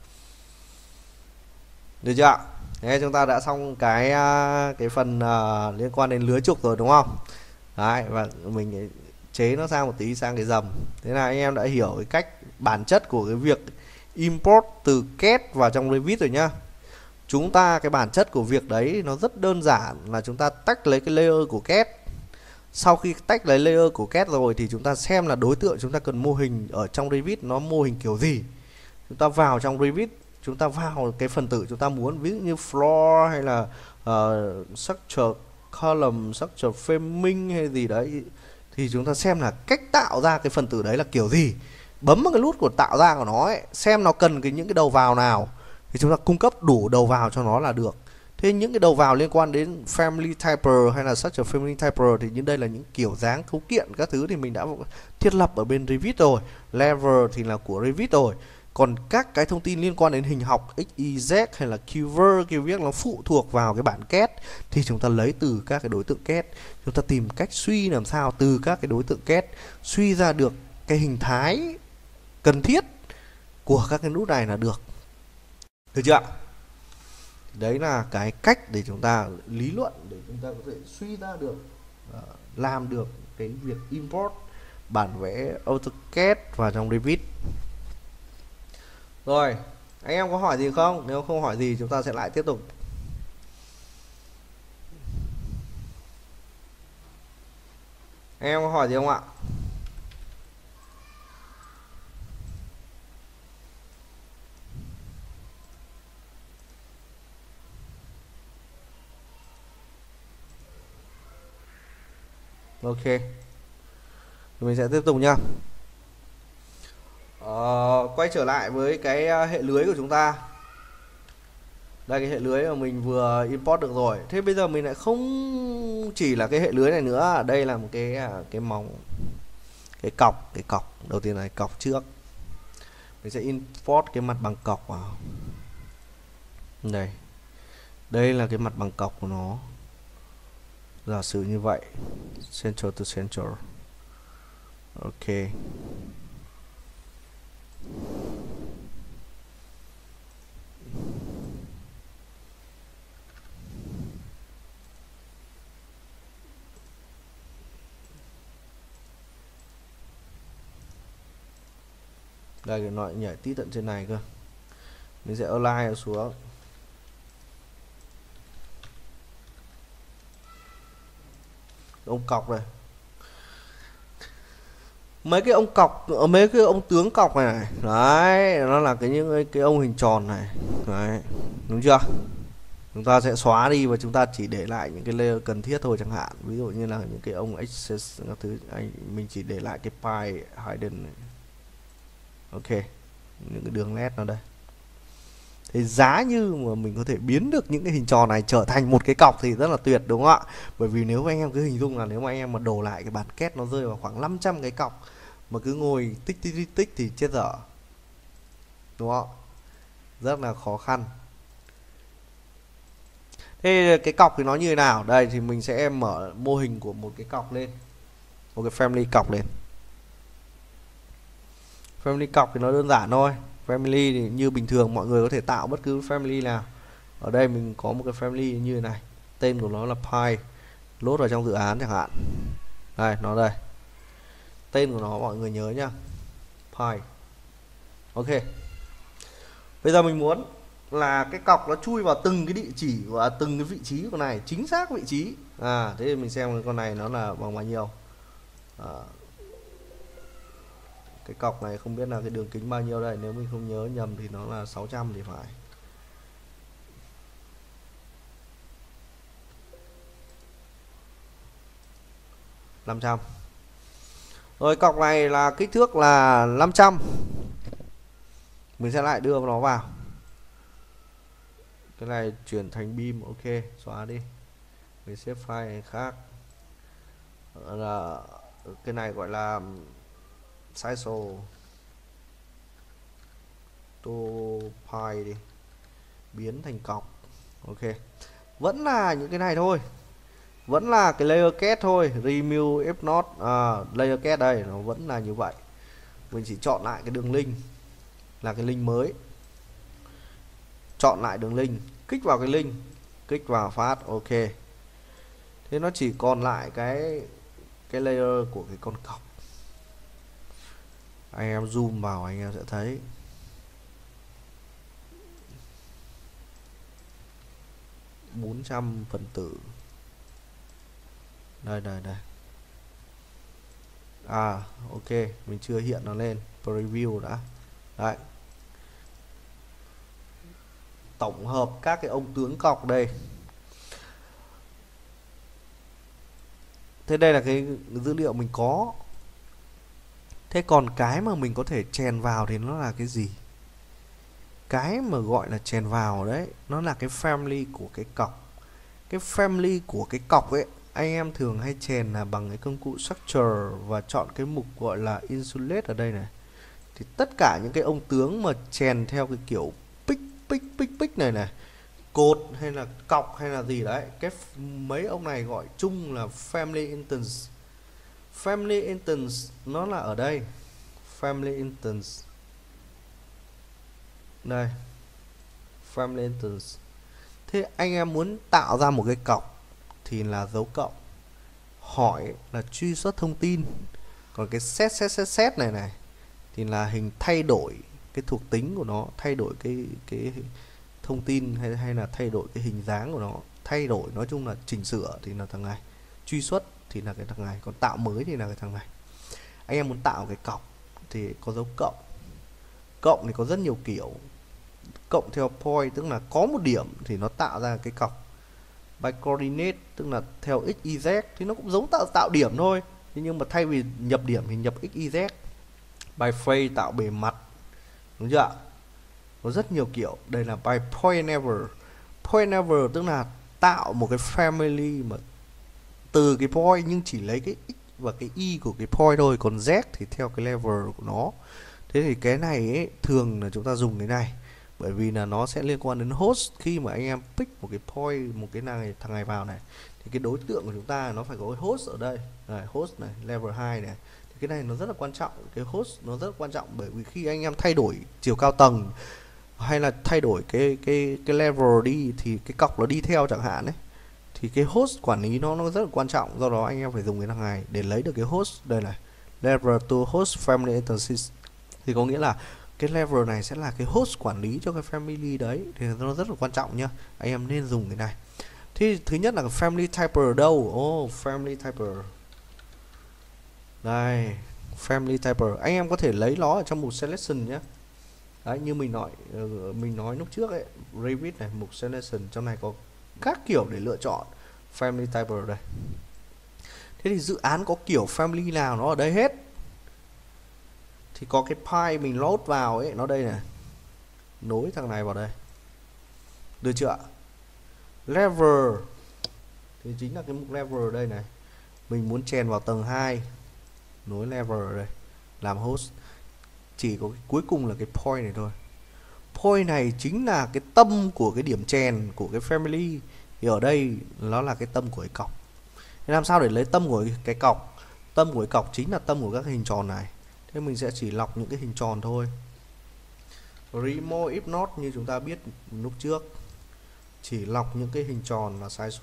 Được chưa? Thế chúng ta đã xong cái phần liên quan đến lưới trục rồi đúng không? Đấy, và mình chế nó sang một tí sang cái dầm. Thế là anh em đã hiểu cái cách bản chất của cái việc import từ CAD vào trong Revit rồi nhá. Chúng ta cái bản chất của việc đấy nó rất đơn giản là chúng ta tách lấy cái layer của CAD. Sau khi tách lấy layer của CAD rồi thì chúng ta xem là đối tượng chúng ta cần mô hình ở trong Revit nó mô hình kiểu gì. Chúng ta vào trong Revit, chúng ta vào cái phần tử chúng ta muốn, ví dụ như floor hay là structure column, structure framing hay gì đấy, thì chúng ta xem là cách tạo ra cái phần tử đấy là kiểu gì. Bấm vào cái nút của tạo ra của nó ấy, xem nó cần những cái đầu vào nào thì chúng ta cung cấp đủ đầu vào cho nó là được. Thế những cái đầu vào liên quan đến family type hay là structure family type thì như đây là những kiểu dáng cấu kiện các thứ thì mình đã thiết lập ở bên Revit rồi. Level thì là của Revit rồi. Còn các cái thông tin liên quan đến hình học XYZ hay là keyword nó phụ thuộc vào cái bản CAD thì chúng ta lấy từ các cái đối tượng CAD. Chúng ta tìm cách suy làm sao từ các cái đối tượng CAD suy ra được cái hình thái cần thiết của các cái nút này là được chưa? Đấy là cái cách để chúng ta lý luận, để chúng ta có thể suy ra được, làm được cái việc import bản vẽ AutoCAD vào trong Revit. Rồi, anh em có hỏi gì không? Nếu không hỏi gì chúng ta sẽ lại tiếp tục. Anh em có hỏi gì không ạ? Ok, mình sẽ tiếp tục nha. Quay trở lại với cái hệ lưới của chúng ta. Đây, cái hệ lưới mà mình vừa import được rồi. Thế bây giờ mình lại không chỉ là cái hệ lưới này nữa. Đây là một cái mỏng, cái cọc. Đầu tiên là cái cọc trước. Mình sẽ import cái mặt bằng cọc vào. Đây là cái mặt bằng cọc của nó. Giả sử như vậy, center to center. Ok. Đây, nó nhảy tí tận trên này cơ. Mình sẽ align xuống. Ông cọc này, mấy cái ông cọc, mấy cái ông tướng cọc này, đấy, nó là những cái ông hình tròn này, đấy, đúng chưa? Chúng ta sẽ xóa đi và chúng ta chỉ để lại những cái layer cần thiết thôi chẳng hạn. Ví dụ như là những cái ông access các thứ, mình chỉ để lại cái pi hidden này. Ok, những cái đường led nó đây. Thì giá như mà mình có thể biến được những cái hình tròn này trở thành một cái cọc thì rất là tuyệt, đúng không ạ? Bởi vì nếu anh em cứ hình dung là nếu mà anh em mà đổ lại cái bản kết nó rơi vào khoảng 500 cái cọc mà cứ ngồi tích thì chết dở, đúng không? Rất là khó khăn. Thế cái cọc thì nó như thế nào? Đây thì mình sẽ mở mô hình của một cái cọc lên, một cái family cọc lên. Family cọc thì nó đơn giản thôi. Family thì như bình thường mọi người có thể tạo bất cứ family nào. Ở đây mình có một cái family như thế này, tên của nó là Pi, load vào trong dự án chẳng hạn. Đây, nó đây, tên của nó mọi người nhớ nhá, Pi. Ok, bây giờ mình muốn là cái cọc nó chui vào từng cái địa chỉ và từng cái vị trí của này, chính xác vị trí. Thế thì mình xem con này nó là bằng bao nhiêu. Cái cọc này không biết là cái đường kính bao nhiêu đây, nếu mình không nhớ nhầm thì nó là 600 thì phải. Rồi, cọc này là kích thước là 500. Mình sẽ lại đưa nó vào. Cái này chuyển thành beam, ok, xóa đi. Mình xếp file khác. Là cái này gọi là size to pi đi, biến thành cọc. Ok, vẫn là những cái này thôi, vẫn là cái layer kết thôi, remove if not layer kết đây nó vẫn là như vậy. Mình chỉ chọn lại cái đường link là cái link mới, chọn lại đường link, kích vào cái link, kích vào phát. Ok, thế nó chỉ còn lại cái layer của cái con cọc. Anh em zoom vào anh em sẽ thấy 400 phần tử. Đây. Ok, mình chưa hiện nó lên preview đã. Đấy, tổng hợp các cái ông tướng cọc đây. Thế đây là cái dữ liệu mình có. Thế còn cái mà mình có thể chèn vào thì nó là cái gì? Cái mà gọi là chèn vào đấy, nó là cái family của cái cọc. Cái family của cái cọc ấy, anh em thường hay chèn là bằng cái công cụ structure và chọn cái mục gọi là insulate ở đây này. Thì tất cả những cái ông tướng mà chèn theo cái kiểu pick này này, cột hay là cọc hay là gì đấy, cái mấy ông này gọi chung là family instance. Family instance nó là ở đây. family instance. Đây, family instance. Thế anh em muốn tạo ra một cái cọc thì là dấu cộng, hỏi là truy xuất thông tin, còn cái set này này thì là hình thay đổi cái thuộc tính của nó, thay đổi cái thông tin hay là thay đổi cái hình dáng của nó, thay đổi nói chung là chỉnh sửa thì là thằng này, truy xuất thì là cái thằng này, còn tạo mới thì là cái thằng này. Anh em muốn tạo cái cọc thì có dấu cộng. Cộng thì có rất nhiều kiểu. Cộng theo point tức là có một điểm thì nó tạo ra cái cọc. By coordinate tức là theo x y z thì nó cũng giống tạo điểm thôi, nhưng mà thay vì nhập điểm thì nhập x y z. By phase tạo bề mặt, đúng chưa? Có rất nhiều kiểu. Đây là by point never. Point never tức là tạo một cái family mà từ cái point nhưng chỉ lấy cái x và cái y của cái point thôi, còn z thì theo cái level của nó. Thế thì cái này ấy, thường là chúng ta dùng cái này bởi vì là nó sẽ liên quan đến host. Khi mà anh em pick một cái point, một cái này, thằng này vào này, thì cái đối tượng của chúng ta nó phải có cái host ở đây. Này, host này, level 2 này. Thì cái này nó rất là quan trọng, cái host nó rất là quan trọng, bởi vì khi anh em thay đổi chiều cao tầng hay là thay đổi cái level đi thì cái cọc nó đi theo chẳng hạn đấy, thì cái host quản lý nó rất là quan trọng. Do đó anh em phải dùng cái thằng này để lấy được cái host. Đây này, level to host family instances, thì có nghĩa là cái level này sẽ là cái host quản lý cho cái family đấy, thì nó rất là quan trọng nhá. Anh em nên dùng cái này. Thì thứ nhất là family typer ở đâu? Family typer đây, family typer anh em có thể lấy nó ở trong mục selection nhé. Đấy, như mình nói lúc trước ấy, Revit này, mục selection trong này có các kiểu để lựa chọn family typer đây. Thế thì dự án có kiểu family nào nó ở đây hết. Thì có cái file mình load vào ấy, nó đây này, nối thằng này vào đây, được chưa? Level thì chính là cái mục level ở đây này, mình muốn chèn vào tầng 2, nối level ở đây làm host. Chỉ có cái cuối cùng là cái point này thôi. Point này chính là cái tâm của cái điểm chèn của cái family, thì ở đây nó là cái tâm của cái cọc. Thế làm sao để lấy tâm của cái cọc? Tâm của cái cọc chính là tâm của các hình tròn này. Thế mình sẽ chỉ lọc những cái hình tròn thôi. Remove if not như chúng ta biết lúc trước, chỉ lọc những cái hình tròn là size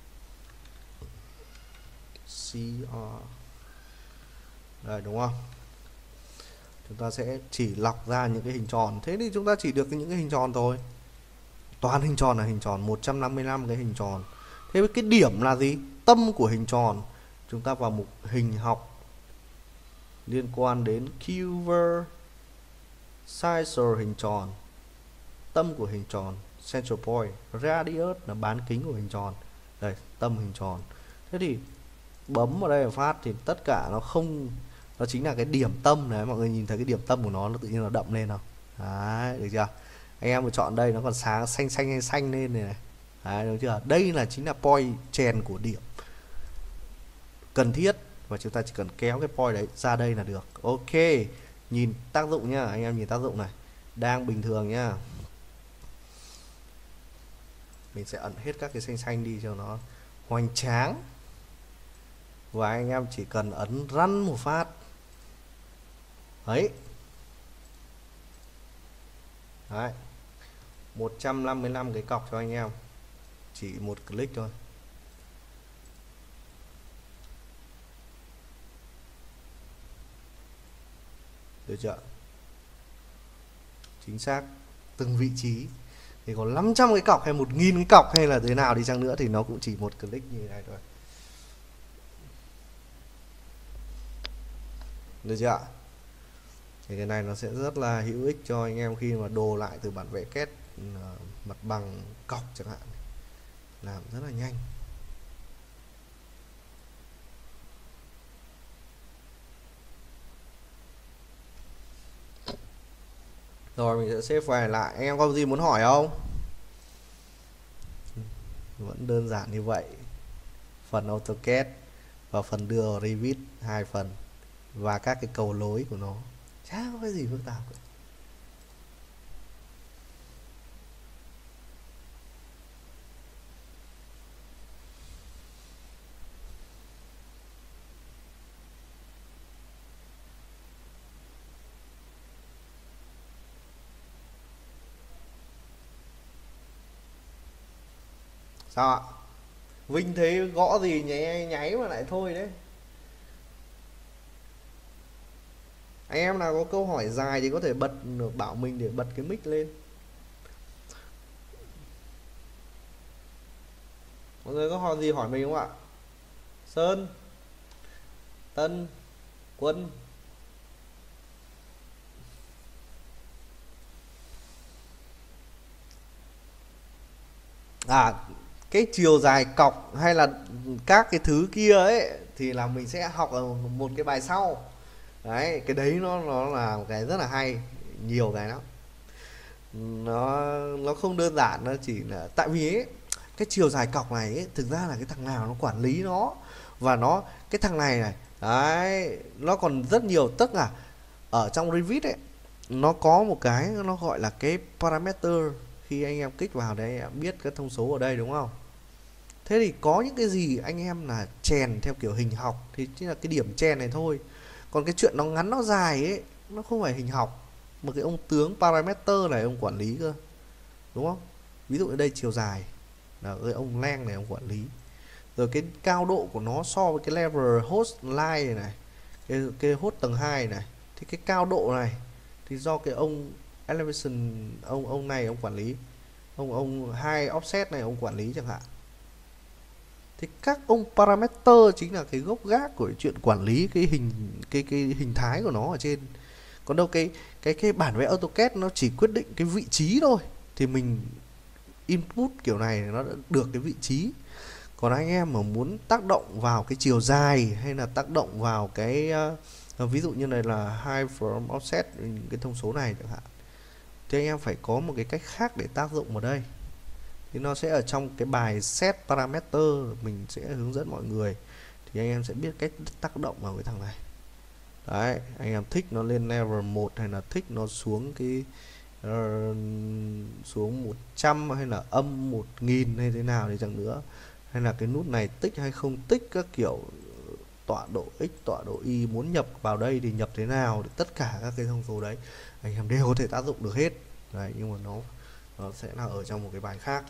CR. Đây, đúng không? Chúng ta sẽ chỉ lọc ra những cái hình tròn. Thế thì chúng ta chỉ được những cái hình tròn thôi. Toàn hình tròn là hình tròn, 155 cái hình tròn. Thế cái điểm là gì? Tâm của hình tròn. Chúng ta vào mục hình học liên quan đến curve, size hình tròn, tâm của hình tròn, central point, radius là bán kính của hình tròn. Đây, tâm hình tròn. Thế thì bấm vào đây phát thì tất cả nó không, nó chính là cái điểm tâm này. Mọi người nhìn thấy cái điểm tâm của nó tự nhiên nó đậm lên không? Đấy, được chưa? Anh em vừa chọn đây nó còn sáng xanh lên này. Đấy, đúng chưa? Đây là chính là point chèn của điểm cần thiết, và chúng ta chỉ cần kéo cái point đấy ra đây là được. Ok, nhìn tác dụng nhá, anh em nhìn tác dụng này, đang bình thường nhá. Mình sẽ ẩn hết các cái xanh đi cho nó hoành tráng, và anh em chỉ cần ấn run một phát đấy. Đấy, 155 cái cọc cho anh em, chỉ một click thôi. Được chưa? Chính xác từng vị trí. Thì còn 500 cái cọc hay 1000 cái cọc hay là thế nào đi chăng nữa thì nó cũng chỉ một click như thế này thôi. Được chưa? Thì cái này nó sẽ rất là hữu ích cho anh em khi mà đồ lại từ bản vẽ kết mặt bằng cọc chẳng hạn, làm rất là nhanh. Rồi mình sẽ xếp file lại. Anh em có gì muốn hỏi không? Vẫn đơn giản như vậy. Phần AutoCAD và phần đưa vào Revit, hai phần, và các cái cầu lối của nó, chả có cái gì phức tạp cả. Sao ạ? Vinh thấy gõ gì nháy nháy mà lại thôi đấy. Anh em nào có câu hỏi dài thì có thể bật, bảo mình để bật cái mic lên. Mọi người có hỏi gì hỏi mình không ạ? Sơn, Tân, Quân. Cái chiều dài cọc hay là các cái thứ kia ấy thì là mình sẽ học ở một cái bài sau. Đấy, cái đấy nó là một cái rất là hay, nhiều cái lắm. Nó không đơn giản, nó chỉ là tại vì ấy, cái chiều dài cọc này ấy, thực ra là cái thằng nào nó quản lý nó, và cái thằng này này, đấy, nó còn rất nhiều, tức là ở trong Revit ấy nó có một cái nó gọi là cái parameter. Khi anh em kích vào đây em biết cái thông số ở đây đúng không? Thế thì có những cái gì anh em là chèn theo kiểu hình học thì chính là cái điểm chèn này thôi. Còn cái chuyện nó ngắn nó dài ấy nó không phải hình học, mà cái ông tướng parameter này ông quản lý cơ, đúng không? Ví dụ ở đây chiều dài là cái ông length này ông quản lý, rồi cái cao độ của nó so với cái level host line này, cái host tầng 2 này, thì cái cao độ này thì do cái ông elevation, ông này ông quản lý, ông hai offset này ông quản lý chẳng hạn. Thì các ông parameter chính là cái gốc gác của chuyện quản lý cái hình thái của nó ở trên. Còn đâu cái bản vẽ AutoCAD nó chỉ quyết định cái vị trí thôi, thì mình input kiểu này nó đã được cái vị trí. Còn anh em mà muốn tác động vào cái chiều dài hay là tác động vào cái ví dụ như này là high from offset, cái thông số này chẳng hạn, thì anh em phải có một cái cách khác để tác dụng vào đây. Thì nó sẽ ở trong cái bài set parameter, mình sẽ hướng dẫn mọi người, thì anh em sẽ biết cách tác động vào cái thằng này. Đấy, anh em thích nó lên level 1 hay là thích nó xuống cái xuống 100 hay là âm 1000 hay thế nào thì chẳng nữa, hay là cái nút này tích hay không tích các kiểu, tọa độ x tọa độ y muốn nhập vào đây thì nhập thế nào, thì tất cả các cái thông số đấy anh em đều có thể tác dụng được hết. Đấy, nhưng mà nó sẽ là ở trong một cái bài khác.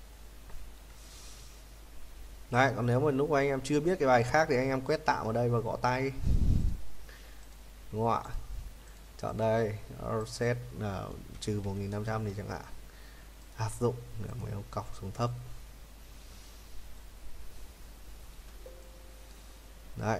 Đấy, còn nếu mà lúc anh em chưa biết cái bài khác thì anh em quét tạm vào đây và gõ tay, đúng không ạ? Chọn đây set trừ 1500 thì chẳng hạn, áp dụng để mới cọc xuống thấp. Đấy,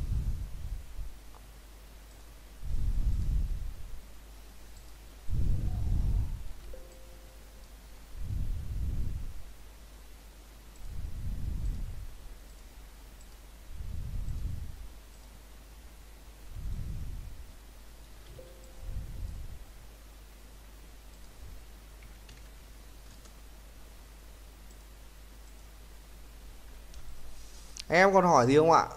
em còn hỏi gì không ạ?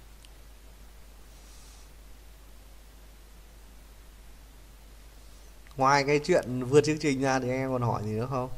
Ngoài cái chuyện vượt chương trình ra thì em còn hỏi gì nữa không?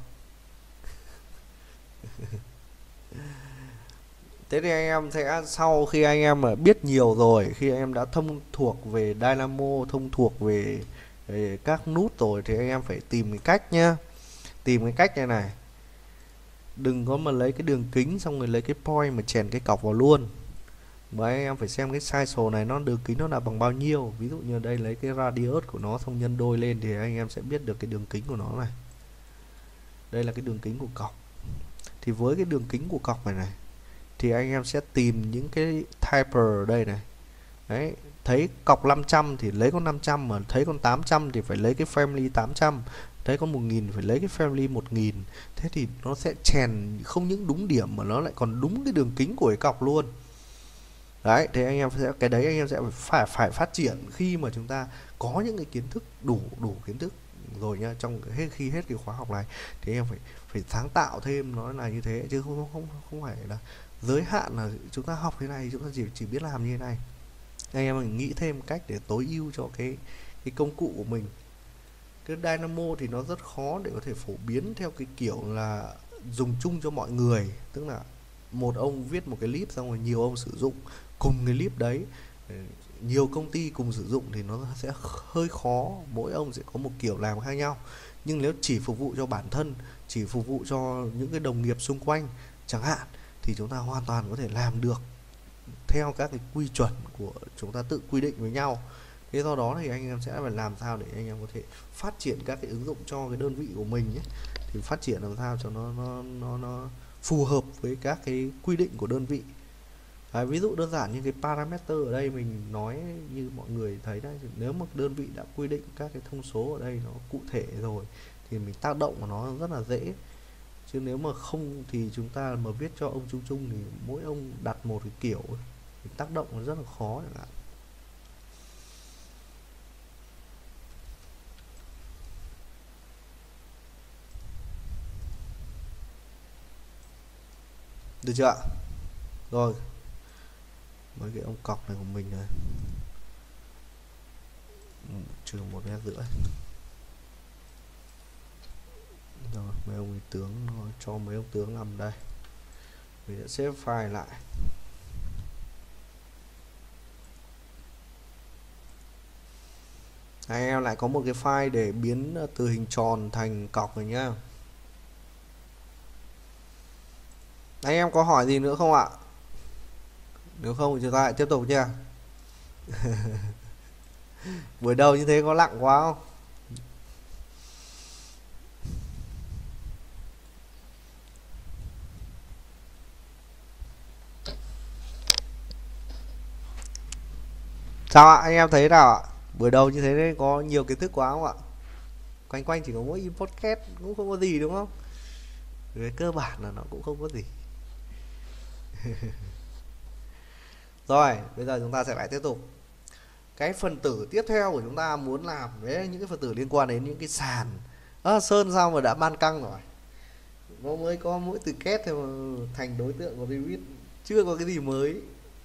Thế thì anh em sẽ, sau khi anh em mà biết nhiều rồi, khi anh em đã thông thuộc về Dynamo, thông thuộc về các nút rồi, thì anh em phải tìm cái cách nhá. Tìm cái cách này. Đừng có mà lấy cái đường kính xong rồi lấy cái point mà chèn cái cọc vào luôn. Mà anh em phải xem cái size này nó đường kính nó là bằng bao nhiêu. Ví dụ như đây lấy cái radius của nó xong nhân đôi lên thì anh em sẽ biết được cái đường kính của nó này. Đây là cái đường kính của cọc. Thì với cái đường kính của cọc này thì anh em sẽ tìm những cái typer ở đây này. Đấy, thấy cọc 500 thì lấy con 500, mà thấy con 800 thì phải lấy cái family 800, thấy con 1000 phải lấy cái family 1000. Thế thì nó sẽ chèn không những đúng điểm mà nó lại còn đúng cái đường kính của cái cọc luôn. Đấy, thế anh em sẽ, cái đấy anh em sẽ phải phát triển khi mà chúng ta có những cái kiến thức đủ kiến thức rồi nhá. Trong khi hết cái khóa học này thì em phải sáng tạo thêm, nó là như thế, chứ không phải là giới hạn là chúng ta học thế này chúng ta chỉ biết làm như thế này. Anh em mình nghĩ thêm cách để tối ưu cho cái công cụ của mình. Cái Dynamo thì nó rất khó để có thể phổ biến theo cái kiểu là dùng chung cho mọi người, tức là một ông viết một cái clip xong rồi nhiều ông sử dụng cùng cái clip đấy, nhiều công ty cùng sử dụng thì nó sẽ hơi khó, mỗi ông sẽ có một kiểu làm khác nhau. Nhưng nếu chỉ phục vụ cho bản thân, chỉ phục vụ cho những cái đồng nghiệp xung quanh chẳng hạn, thì chúng ta hoàn toàn có thể làm được theo các cái quy chuẩn của chúng ta tự quy định với nhau. Thế do đó thì anh em sẽ phải làm sao để anh em có thể phát triển các cái ứng dụng cho cái đơn vị của mình ấy, thì phát triển làm sao cho nó phù hợp với các cái quy định của đơn vị. Đấy, ví dụ đơn giản như cái parameter ở đây mình nói như mọi người thấy đấy, nếu mà đơn vị đã quy định các cái thông số ở đây nó cụ thể rồi thì mình tác động của nó rất là dễ, chứ nếu mà không thì chúng ta mà viết cho ông chung chung thì mỗi ông đặt một cái kiểu thì tác động nó rất là khó chẳng hạn. Được chưa ạ? Rồi, mấy cái ông cọc này của mình này, trừ 1,5 mét. Rồi mấy ông tướng, cho mấy ông tướng nằm đây, mình sẽ xếp file lại. Anh em lại có một cái file để biến từ hình tròn thành cọc rồi nhá. Anh em có hỏi gì nữa không ạ? Nếu không thì chúng ta lại tiếp tục nha. Buổi đầu như thế có lặng quá không? Sao ạ? Anh em thấy nào ạ? Buổi đầu như thế đấy có nhiều kiến thức quá không ạ? Quanh quanh chỉ có mỗi import kết cũng không có gì đúng không? Về cơ bản là nó cũng không có gì. Rồi, bây giờ chúng ta sẽ lại tiếp tục. Cái phần tử tiếp theo của chúng ta muốn làm đấy, những cái phần tử liên quan đến những cái sàn. Sơn sao mà đã ban căng rồi? Nó mới có mỗi từ kết thôi mà thành đối tượng của Revit, chưa có cái gì mới.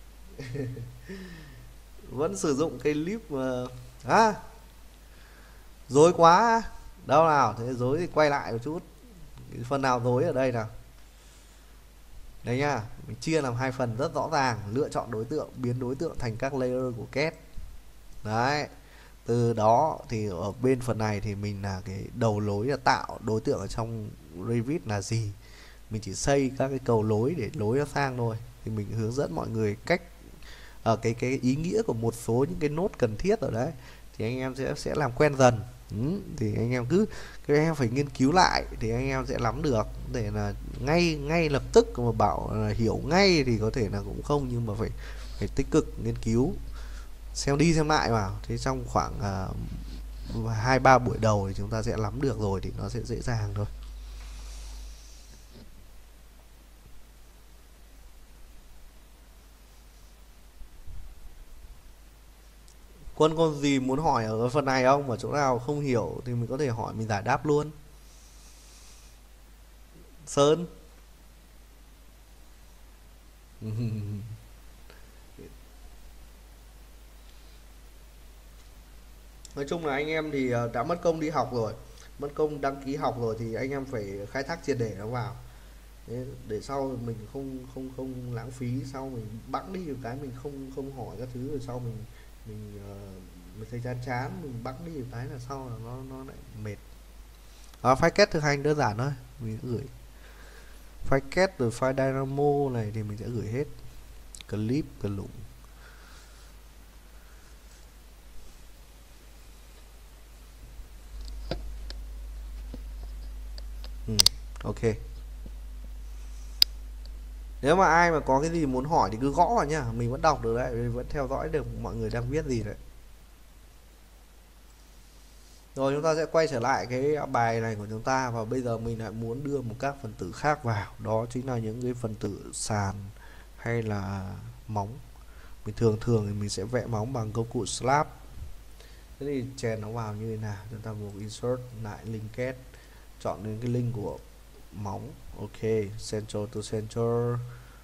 Vẫn sử dụng cái clip mà dối quá. Đâu nào, thế dối thì quay lại một chút. Cái phần nào dối ở đây nào? Đấy nhá, mình chia làm hai phần rất rõ ràng, lựa chọn đối tượng, biến đối tượng thành các layer của kết. Đấy. Từ đó thì ở bên phần này thì mình là cái đầu lối là tạo đối tượng ở trong Revit là gì. Mình chỉ xây các cái cầu lối để lối nó sang thôi. Thì mình hướng dẫn mọi người cách ở cái ý nghĩa của một số những cái nốt cần thiết ở đấy, thì anh em sẽ làm quen dần. Thì anh em cứ các em phải nghiên cứu lại thì anh em sẽ nắm được, để là ngay lập tức mà bảo là hiểu ngay thì có thể là cũng không, nhưng mà phải tích cực nghiên cứu, xem đi xem lại vào. Thế trong khoảng 2-3 buổi đầu thì chúng ta sẽ nắm được rồi thì nó sẽ dễ dàng thôi. Quân có gì muốn hỏi ở phần này không? Mà chỗ nào không hiểu thì mình có thể hỏi, mình giải đáp luôn. Sơn. Nói chung là anh em thì đã mất công đi học rồi, mất công đăng ký học rồi thì anh em phải khai thác triệt để nó vào. Để sau mình không lãng phí, sau mình bẵng đi một cái mình không hỏi các thứ, rồi sau mình thấy chán chán, mình bẵng đi một cái là sau là nó lại mệt. File kết thực hành đơn giản thôi, mình gửi file kết rồi file dynamo này thì mình sẽ gửi hết clip lủng. Ok. Nếu mà ai mà có cái gì muốn hỏi thì cứ gõ vào nhá, mình vẫn đọc được đấy, vẫn theo dõi được mọi người đang viết gì đấy. Rồi chúng ta sẽ quay trở lại cái bài này của chúng ta, và bây giờ mình lại muốn đưa một các phần tử khác vào, đó chính là những cái phần tử sàn hay là móng. Mình thường thì mình sẽ vẽ móng bằng công cụ slab. Thế thì chèn nó vào như thế nào? Chúng ta vào insert lại linked, chọn đến cái link của móng. Ok, center to center,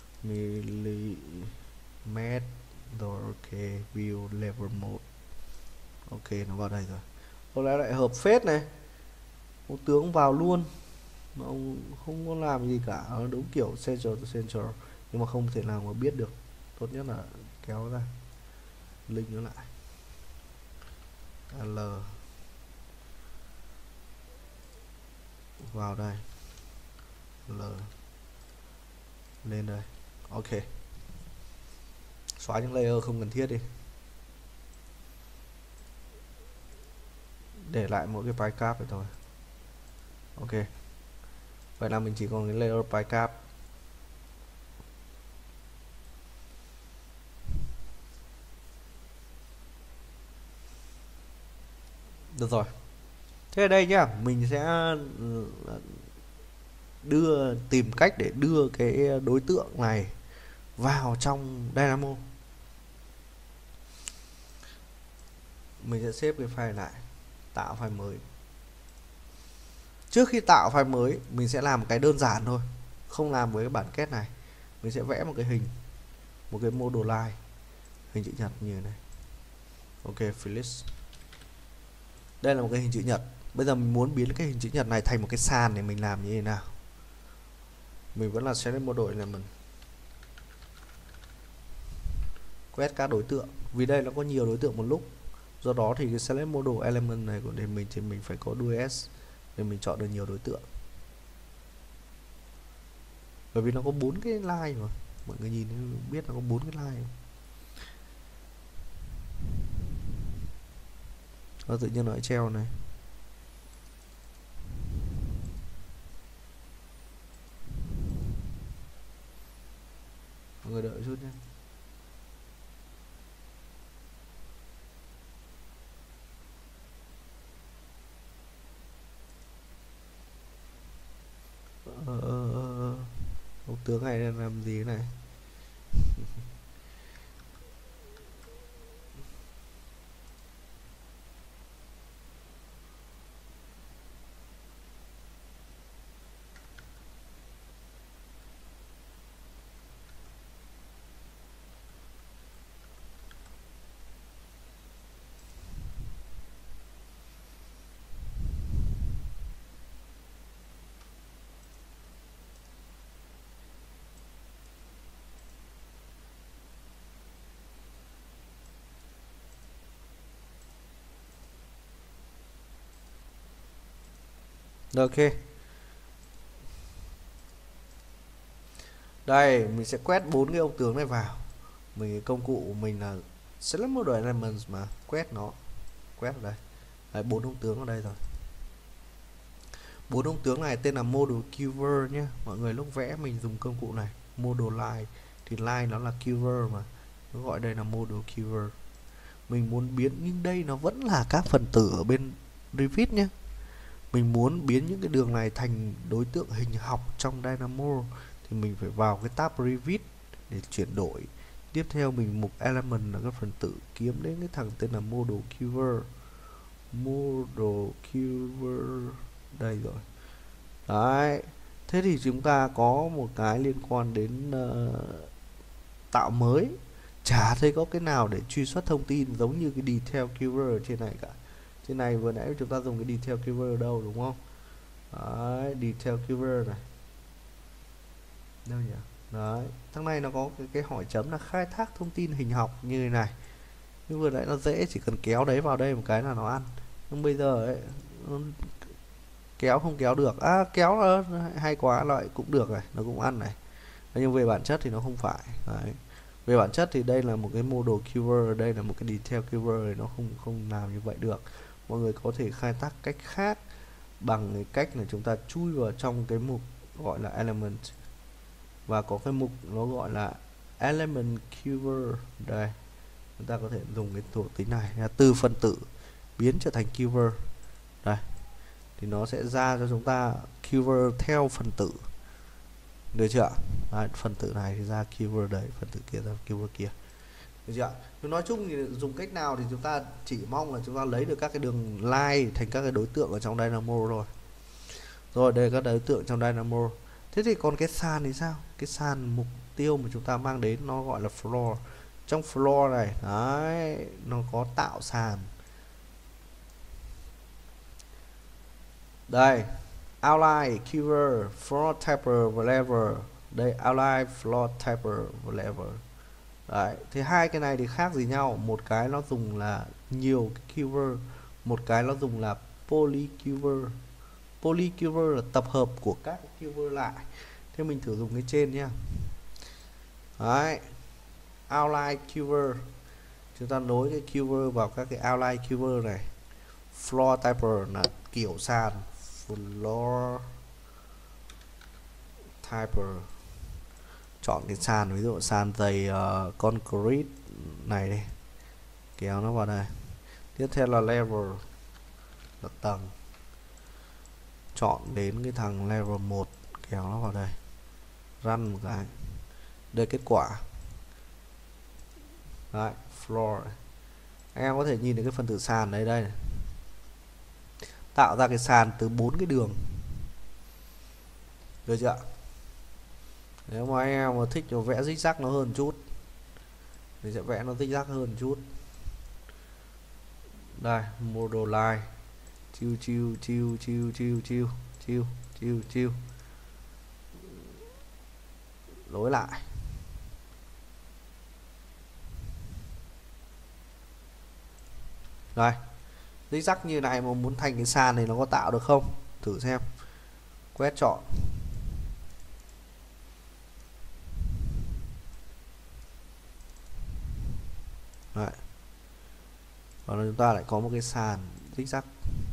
millimet, rồi ok, view level 1. Ok, nó vào đây rồi. Có lẽ lại hợp phết này, ông tướng vào luôn mà ông không có làm gì cả, đúng kiểu center to center, nhưng mà không thể nào mà biết được. Tốt nhất là kéo ra link nó lại, L vào đây, L lên đây. Ok, xóa những layer không cần thiết đi, để lại mỗi cái pie-cap này thôi. Ok, vậy là mình chỉ còn cái layer pie-cap. Được rồi. Thế ở đây nhá, mình sẽ tìm cách để đưa cái đối tượng này vào trong Dynamo. Mình sẽ xếp cái file lại, tạo file mới. Trước khi tạo file mới, mình sẽ làm một cái đơn giản thôi, không làm với cái bản kết này. Mình sẽ vẽ một cái hình, một cái model line, hình chữ nhật như này. Ok, Felix. Đây là một cái hình chữ nhật. Bây giờ mình muốn biến cái hình chữ nhật này thành một cái sàn để mình làm như thế nào? Mình vẫn là select model element, quét các đối tượng, vì đây nó có nhiều đối tượng một lúc. Do đó thì cái select model element này của mình phải có đuôi s để mình chọn được nhiều đối tượng. Bởi vì nó có 4 cái line mà. Mọi người nhìn biết nó có 4 cái line. Nó tự nhiên nó treo này. Mọi người đợi chút nhé. Ông tướng này đang làm gì thế này? Rồi, ok. Đây, mình sẽ quét 4 cái ông tướng này vào. Cái công cụ của mình là select model elements mà, quét nó. Quét ở đây. Đấy, 4 ông tướng ở đây rồi. 4 ông tướng này tên là model keyword nhé. Mọi người lúc vẽ mình dùng công cụ này, model line, thì line nó là keyword mà, nó gọi đây là model keyword. Mình muốn biến, nhưng đây nó vẫn là các phần tử ở bên Revit nhé. Mình muốn biến những cái đường này thành đối tượng hình học trong Dynamo thì mình phải vào cái tab Revit để chuyển đổi. Tiếp theo mình mục element là các phần tử, kiếm đến cái thằng tên là model keyword. Model keyword đây rồi. Đấy. Thế thì chúng ta có một cái liên quan đến tạo mới. Chả thấy có cái nào để truy xuất thông tin giống như cái detail keyword ở trên này cả. Trên này vừa nãy chúng ta dùng cái detail keyword đâu, đúng không? Đấy, detail keyword này. Đâu nhỉ? Đấy, thằng này nó có cái hỏi chấm là khai thác thông tin hình học như thế này. Nhưng vừa nãy nó dễ, chỉ cần kéo đấy vào đây một cái là nó ăn. Nhưng bây giờ ấy, kéo không kéo được. À, kéo là hay quá, loại cũng được này, nó cũng ăn này. Nhưng về bản chất thì nó không phải. Đấy. Về bản chất thì đây là một cái model keyword, đây là một cái detail keyword, nó không làm như vậy được. Mọi người có thể khai thác cách khác bằng cái cách là chúng ta chui vào trong cái mục gọi là element, và có cái mục nó gọi là element keyword. Đây, chúng ta có thể dùng cái thuộc tính này là từ phân tử biến trở thành keyword. Đây, thì nó sẽ ra cho chúng ta keyword theo phân tử, được chưa? Đấy, phần tử này thì ra keyword đấy, phần tử kia ra keyword kia, được chưa? Tôi nói chung thì dùng cách nào thì chúng ta chỉ mong là chúng ta lấy được các cái đường line thành các cái đối tượng ở trong Dynamo rồi. Rồi đây các đối tượng trong Dynamo. Thế thì còn cái sàn thì sao? Cái sàn mục tiêu mà chúng ta mang đến nó gọi là floor. Trong floor này, đấy, nó có tạo sàn. Đây, outline, keyword, floor typer và level. Đây, outline, floor typer và level. Đấy, thì hai cái này thì khác gì nhau? Một cái nó dùng là nhiều cái keyword, một cái nó dùng là poly keyword. Poly keyword là tập hợp của các keyword lại. Thế mình thử dùng cái trên nhá. Đấy, outline keyword, chúng ta nối cái keyword vào các cái outline keyword này. Floor type là kiểu sàn, floor type, chọn cái sàn, ví dụ sàn dày concrete này đây, kéo nó vào đây. Tiếp theo là level, là tầng, chọn đến cái thằng level 1, kéo nó vào đây, run một cái, đây kết quả. Đấy, floor, anh em có thể nhìn thấy cái phần tử sàn đấy đây này. Tạo ra cái sàn từ 4 cái đường, được chưa? Nếu mà anh em mà thích vẽ zigzag nó hơn chút thì sẽ vẽ nó zigzag hơn chút. Đây, model line, chiêu nối lại. Đây, zigzag như này mà muốn thành cái sàn này nó có tạo được không? Thử xem. Quét chọn. Đấy. Và chúng ta lại có một cái sàn zigzag.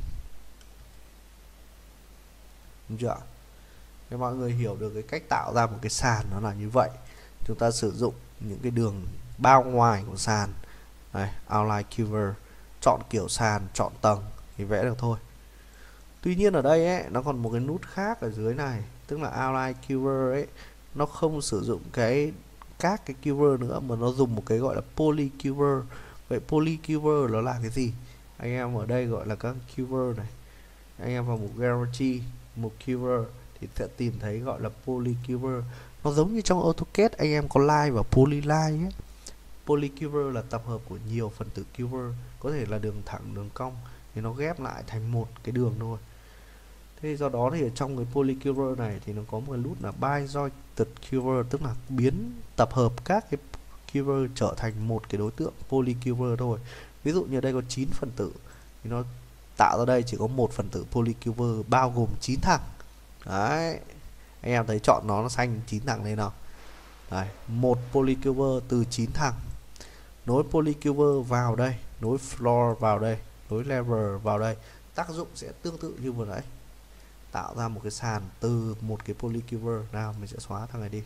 Đúng chưa? Để mọi người hiểu được cái cách tạo ra một cái sàn nó là như vậy. Chúng ta sử dụng những cái đường bao ngoài của sàn. Đây, outline keyword, chọn kiểu sàn, chọn tầng thì vẽ được thôi. Tuy nhiên ở đây ấy, nó còn một cái nút khác ở dưới này, tức là outline keyword ấy, nó không sử dụng các cái keyword nữa mà nó dùng một cái gọi là poly keyword. Vậy poly keyword nó là cái gì? Anh em ở đây gọi là các keyword này. Anh em vào mục guarantee, mục keyword thì sẽ tìm thấy gọi là poly keyword. Nó giống như trong AutoCAD anh em có line và polyline ấy. Poly keyword là tập hợp của nhiều phần tử keyword, có thể là đường thẳng, đường cong, thì nó ghép lại thành một cái đường thôi. Thế do đó thì ở trong cái poly keyword này thì nó có một cái nút là bijointed keyword, tức là biến tập hợp các cái keyword trở thành một cái đối tượng poly keyword thôi. Ví dụ như ở đây có 9 phần tử thì nó tạo ra đây chỉ có một phần tử poly keyword bao gồm 9 thằng. Đấy, anh em thấy chọn nó xanh 9 thằng đây nào. Đấy, một poly keyword từ 9 thằng. Nối poly keyword vào đây, nối floor vào đây, nối level vào đây. Tác dụng sẽ tương tự như vừa nãy, tạo ra một cái sàn từ một cái poly keyword. Nào mình sẽ xóa thằng này đi,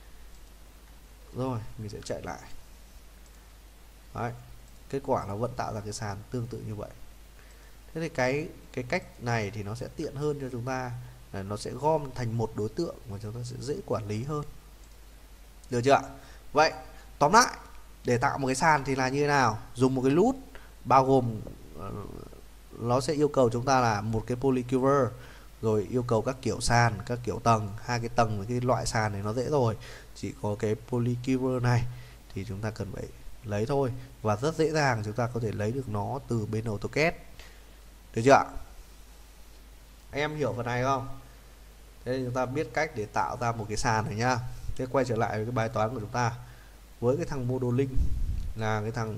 rồi mình sẽ chạy lại. Đấy, kết quả nó vẫn tạo ra cái sàn tương tự như vậy. Thế thì cái cách này thì nó sẽ tiện hơn cho chúng ta, nó sẽ gom thành một đối tượng mà chúng ta sẽ dễ quản lý hơn, được chưa? Vậy tóm lại, để tạo một cái sàn thì là như thế nào? Dùng một cái nút bao gồm nó sẽ yêu cầu chúng ta là một cái poly keyword, rồi yêu cầu các kiểu sàn, các kiểu tầng. Hai cái tầng với cái loại sàn này nó dễ rồi, chỉ có cái poly keyword này thì chúng ta cần phải lấy thôi, và rất dễ dàng chúng ta có thể lấy được nó từ bên AutoCAD, được chưa? Anh em hiểu phần này không? Thế thì chúng ta biết cách để tạo ra một cái sàn này nhá. Thế quay trở lại với cái bài toán của chúng ta, với cái thằng modeling là cái thằng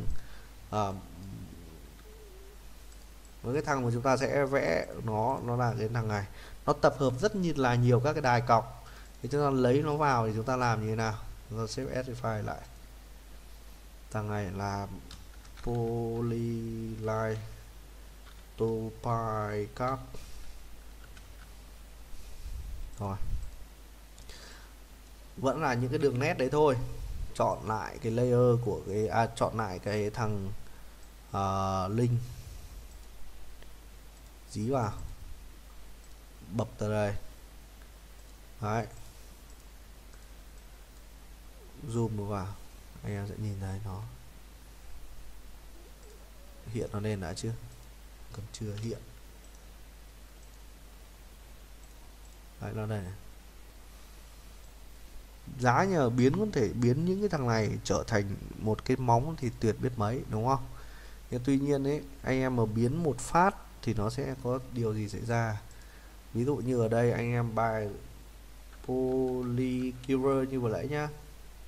với cái thằng mà chúng ta sẽ vẽ nó là cái thằng này, nó tập hợp rất là nhiều các cái đài cọc. Thì chúng ta lấy nó vào thì chúng ta làm như thế nào? Chúng ta xếp edify lại, thằng này là polyline to picap. Rồi, vẫn là những cái đường nét đấy thôi. Chọn lại cái layer của cái chọn lại cái thằng link, dí vào, bập từ đây. Đấy, zoom vào, anh em sẽ nhìn thấy nó hiện nó lên đã chưa? Còn chưa hiện. Đấy, nó đây. Giá nhờ biến có thể biến những cái thằng này trở thành một cái móng thì tuyệt biết mấy, đúng không? Nhưng tuy nhiên ấy, anh em mà biến một phát thì nó sẽ có điều gì xảy ra. Ví dụ như ở đây anh em bài poly keyword như vừa nãy nhá,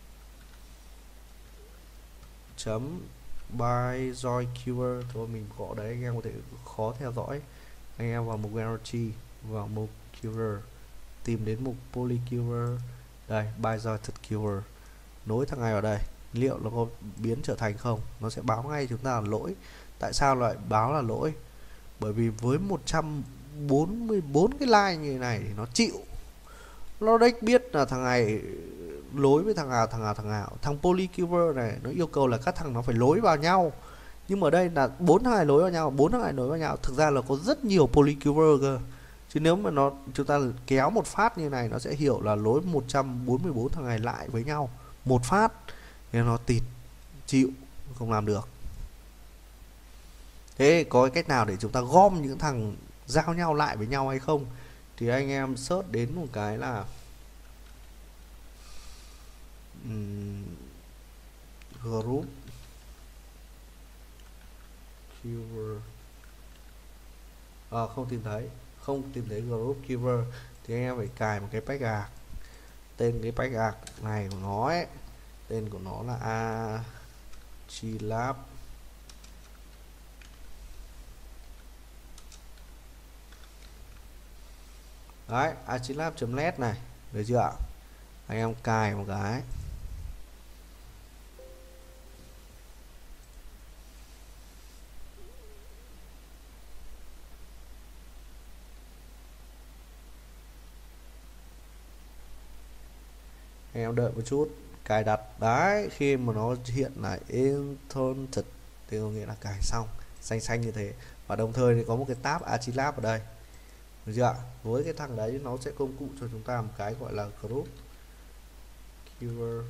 chấm by join keyword thôi, mình gõ đấy, anh em có thể khó theo dõi. Anh em vào mục guarantee, vào mục keyword, tìm đến mục poly keyword, đây by joined keyword, nối thằng này vào đây, liệu nó có biến trở thành không? Nó sẽ báo ngay chúng ta là lỗi. Tại sao lại báo là lỗi? Bởi vì với 144 cái line như này thì nó chịu. Nó đếch biết là thằng này lối với thằng nào. Thằng Polycuber này nó yêu cầu là các thằng nó phải lối vào nhau. Nhưng mà ở đây là 4 thằng này nối vào nhau, 4 thằng này nối vào nhau. Thực ra là có rất nhiều Polycuber cơ. Chứ nếu mà chúng ta kéo một phát như này, nó sẽ hiểu là lối 144 thằng này lại với nhau một phát, nên nó tịt, chịu, không làm được. Thế có cái cách nào để chúng ta gom những thằng giao nhau lại với nhau hay không? Thì anh em search đến một cái là group keyword. Không tìm thấy group keyword thì anh em phải cài một cái package. Tên cái package này của nó ấy, tên của nó là Agilab. Đấy, agilab.net này, được chưa ạ? Anh em cài một cái. Anh em đợi một chút, cài đặt. Đấy, khi mà nó hiện là intended thì có nghĩa là cài xong, xanh xanh như thế. Và đồng thời thì có một cái tab Agilab ở đây, được chưa ạ? Với cái thằng đấy nó sẽ công cụ cho chúng ta một cái gọi là group keyword.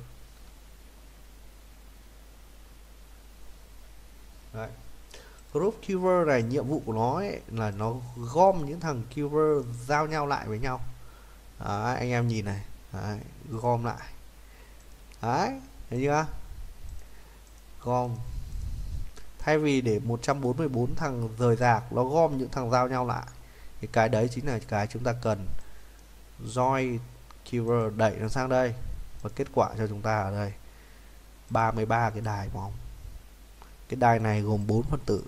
Đấy, group keyword này nhiệm vụ của nó ấy, là nó gom những thằng keyword giao nhau lại với nhau. Đấy, anh em nhìn này. Đấy, gom lại. Đấy, thấy chưa? Gom. Thay vì để 144 thằng rời rạc, nó gom những thằng giao nhau lại. Thì cái đấy chính là cái chúng ta cần. Join keyword, đẩy nó sang đây. Và kết quả cho chúng ta ở đây 33 cái đài móng. Cái đài này gồm 4 phân tử.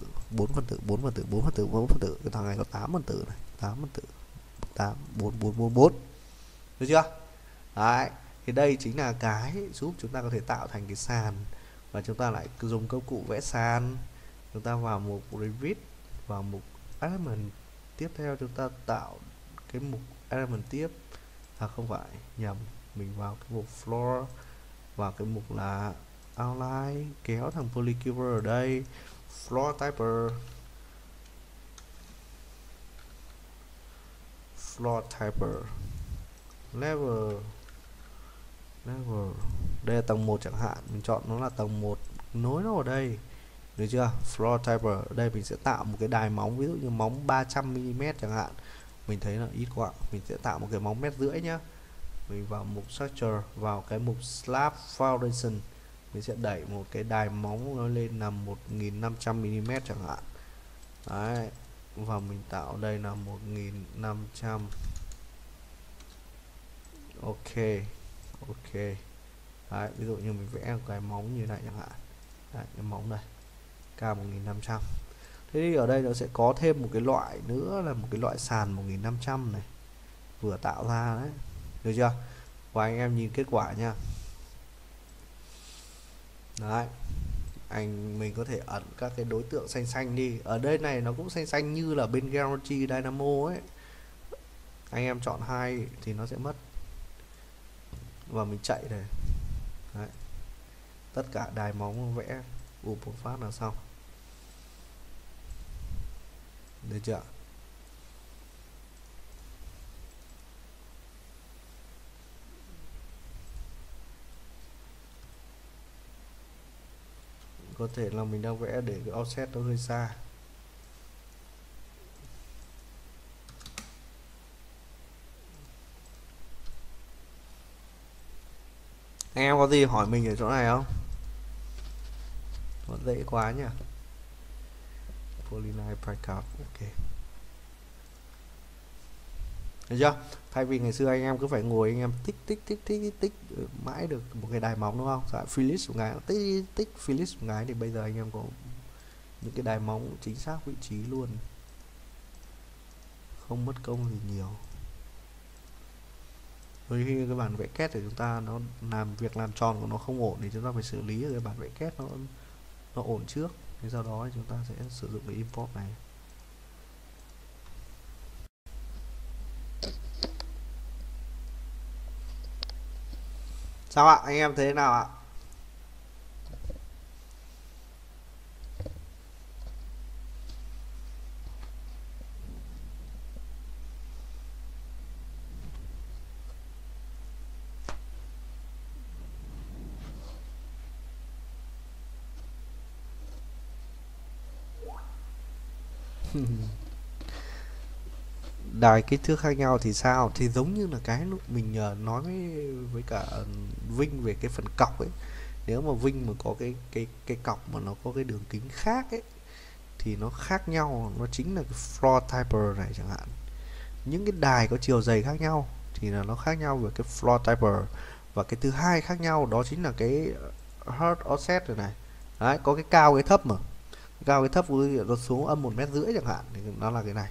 Cái thằng này có 8 phân tử này, 8 phân tử. 8 4 4 4 4. Được chưa? Đấy, thì đây chính là cái giúp chúng ta có thể tạo thành cái sàn. Và chúng ta lại dùng công cụ vẽ sàn. Chúng ta vào mục Revit, vào mục Element. Tiếp theo chúng ta tạo cái mục Element tiếp. Không phải, nhầm, mình vào cái mục Floor, vào cái mục là Outline, kéo thằng Polycuber ở đây, Floor Typer, Level. Đây là tầng 1 chẳng hạn, mình chọn nó là tầng 1, nối nó ở đây, được chưa? Floor Typer, ở đây mình sẽ tạo một cái đài móng, ví dụ như móng 300mm chẳng hạn. Mình thấy là ít quá, mình sẽ tạo một cái móng 1,5 m nhá. Mình vào mục Structure, vào cái mục Slab Foundation, mình sẽ đẩy một cái đài móng nó lên là 1500mm chẳng hạn. Đấy, và mình tạo đây là 1500. Ok. Đấy, ví dụ như mình vẽ một cái móng như này chẳng hạn. Đấy, cái móng này cao 1500. Thế thì ở đây nó sẽ có thêm một cái loại nữa là một cái loại sàn 1500 này, vừa tạo ra đấy, được chưa? Và anh em nhìn kết quả nha. Đấy, mình có thể ẩn các cái đối tượng xanh xanh đi. Ở đây này nó cũng xanh xanh như là bên Guarantee Dynamo ấy. Anh em chọn 2 thì nó sẽ mất. Và mình chạy này. Đấy, tất cả đài móng vẽ một phát là xong, được chưa? Có thể là mình đang vẽ để cái offset nó hơi xa. Anh em có gì hỏi mình ở chỗ này không? Nó dễ quá nhỉ. Polyline breakout, ok. Được chưa? Thay vì ngày xưa anh em cứ phải ngồi anh em tích mãi được một cái đài móng đúng không? Dạ, Philips một cái, tích Philips một cái, thì bây giờ anh em có những cái đài móng chính xác vị trí luôn, không mất công gì nhiều. đôi khi cái bản vẽ kết thì chúng ta nó làm tròn của nó không ổn thì chúng ta phải xử lý cái bản vẽ kết nó ổn trước, thì sau đó chúng ta sẽ sử dụng cái import này. Sao ạ, anh em thấy thế nào ạ? Đài kích thước khác nhau thì sao? Thì giống như là cái lúc mình nói với cả Vinh về cái phần cọc ấy. Nếu mà Vinh mà có cái cọc mà nó có cái đường kính khác ấy thì nó khác nhau, nó chính là cái floor typer này chẳng hạn. Những cái đài có chiều dày khác nhau thì là nó khác nhau về cái floor typer. Và cái thứ hai khác nhau đó chính là cái hard offset rồi này. Đấy, có cái cao cái thấp mà. Cái cao cái thấp nó xuống âm 1,5 m chẳng hạn thì nó là cái này.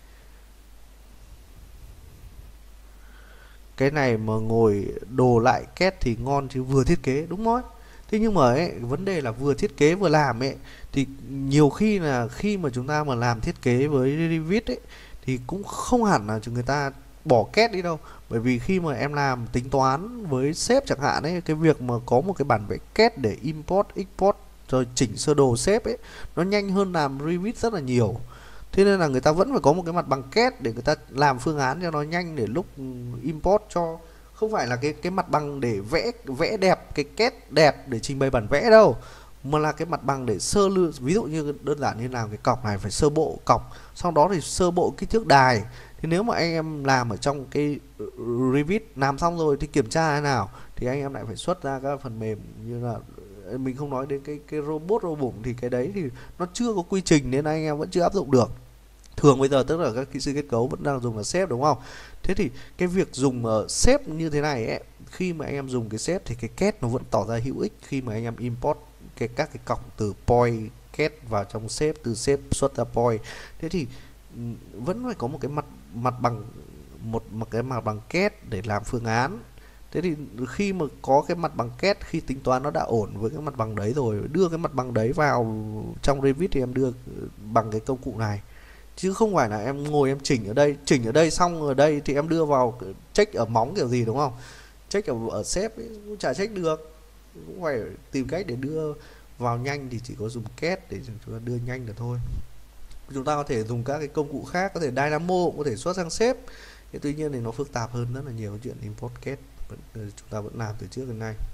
Cái này mà ngồi đồ lại két thì ngon chứ vừa thiết kế, đúng rồi. Thế nhưng mà ấy, vấn đề là vừa thiết kế vừa làm ấy thì nhiều khi là khi mà chúng ta mà làm thiết kế với Revit ấy thì cũng không hẳn là người ta bỏ két đi đâu. Bởi vì khi mà em làm tính toán với sếp chẳng hạn ấy, cái việc mà có một cái bản vẽ két để import, export rồi chỉnh sơ đồ sếp ấy nó nhanh hơn làm Revit rất là nhiều. Thế nên là người ta vẫn phải có một cái mặt bằng két để người ta làm phương án cho nó nhanh để lúc import cho, không phải là cái mặt bằng để vẽ đẹp, cái két đẹp để trình bày bản vẽ đâu, mà là cái mặt bằng để sơ lược. Ví dụ như đơn giản như làm cái cọc này phải sơ bộ cọc, sau đó thì sơ bộ kích thước đài. Thì nếu mà anh em làm ở trong cái Revit làm xong rồi thì kiểm tra thế nào thì anh em lại phải xuất ra các phần mềm như là mình không nói đến cái robot rô bụng thì cái đấy thì nó chưa có quy trình nên anh em vẫn chưa áp dụng được. Thường bây giờ tức là các kỹ sư kết cấu vẫn đang dùng là xếp, đúng không? Thế thì cái việc dùng xếp như thế này ấy, khi mà anh em dùng cái xếp thì cái kết nó vẫn tỏ ra hữu ích khi mà anh em import các cái cọc từ point kết vào trong xếp, từ xếp xuất ra point. Thế thì vẫn phải có một cái mặt bằng, một cái mặt bằng kết để làm phương án. Thế thì khi mà có cái mặt bằng kết, khi tính toán nó đã ổn với cái mặt bằng đấy rồi, đưa cái mặt bằng đấy vào trong Revit thì em đưa bằng cái công cụ này, chứ không phải là em ngồi em chỉnh ở đây xong ở đây thì em đưa vào check ở móng kiểu gì, đúng không? Check ở xếp ấy, cũng chả check được, cũng phải tìm cách để đưa vào nhanh thì chỉ có dùng kết để chúng ta đưa nhanh được thôi. Chúng ta có thể dùng các cái công cụ khác, có thể Dynamo cũng có thể xuất sang xếp. Thế tuy nhiên thì nó phức tạp hơn rất là nhiều chuyện import kết, chúng ta vẫn làm từ trước đến nay.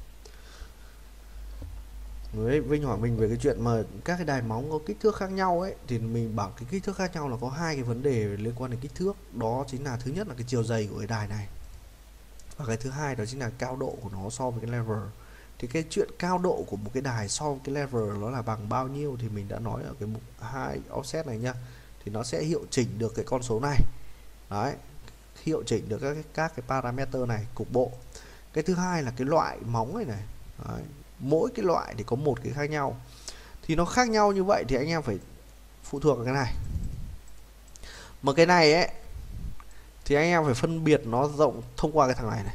Vinh hỏi mình về cái chuyện mà các cái đài móng có kích thước khác nhau ấy, thì mình bảo cái kích thước khác nhau là có hai cái vấn đề liên quan đến kích thước. Đó chính là thứ nhất là cái chiều dày của cái đài này, và cái thứ hai đó chính là cao độ của nó so với cái level. Thì cái chuyện cao độ của một cái đài so với cái level nó là bằng bao nhiêu thì mình đã nói ở cái mục 2 offset này nhá. Thì nó sẽ hiệu chỉnh được cái con số này. Đấy, hiệu chỉnh được các cái parameter này cục bộ. Cái thứ hai là cái loại móng này này. Đấy, mỗi cái loại thì có một cái khác nhau. Thì nó khác nhau như vậy thì anh em phải phụ thuộc vào cái này. Mà cái này ấy thì anh em phải phân biệt nó rộng thông qua cái thằng này này.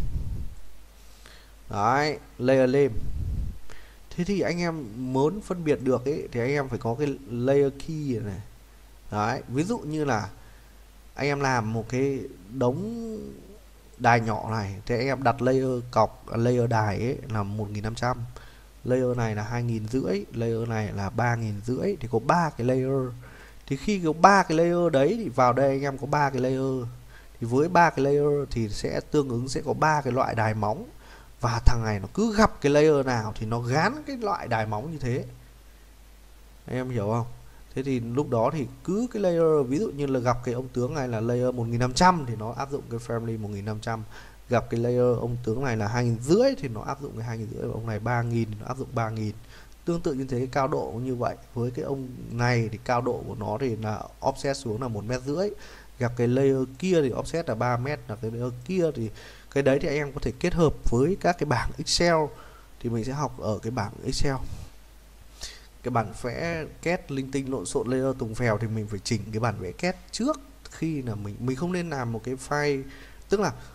Đấy, layer name. Thế thì anh em muốn phân biệt được ấy thì anh em phải có cái layer key này. Đấy, ví dụ như là anh em làm một cái đống đài nhỏ này thì anh em đặt layer cọc, layer đài ấy là 1.500, layer này là 2.500, layer này là 3.500, thì có 3 cái layer. Thì khi có 3 cái layer đấy thì vào đây anh em có 3 cái layer. Thì với 3 cái layer thì sẽ tương ứng sẽ có 3 cái loại đài móng. Và thằng này nó cứ gặp cái layer nào thì nó gán cái loại đài móng như thế. Anh em hiểu không? Thế thì lúc đó thì cứ cái layer, ví dụ như là gặp cái ông tướng này là layer 1.500 thì nó áp dụng cái family 1.500. Gặp cái layer ông tướng này là 2.500 thì nó áp dụng cái 2.500. Ông này 3.000 thì nó áp dụng 3.000. Tương tự như thế, cái cao độ cũng như vậy. Với cái ông này thì cao độ của nó thì là offset xuống là 1,5 m. Gặp cái layer kia thì offset là 3 m. Là cái layer kia thì cái đấy thì anh em có thể kết hợp với các cái bảng Excel. Thì mình sẽ học ở cái bảng Excel. Cái bản vẽ két linh tinh lộn xộn layer tùng phèo thì mình phải chỉnh cái bản vẽ két trước. Khi là mình không nên làm một cái file, tức là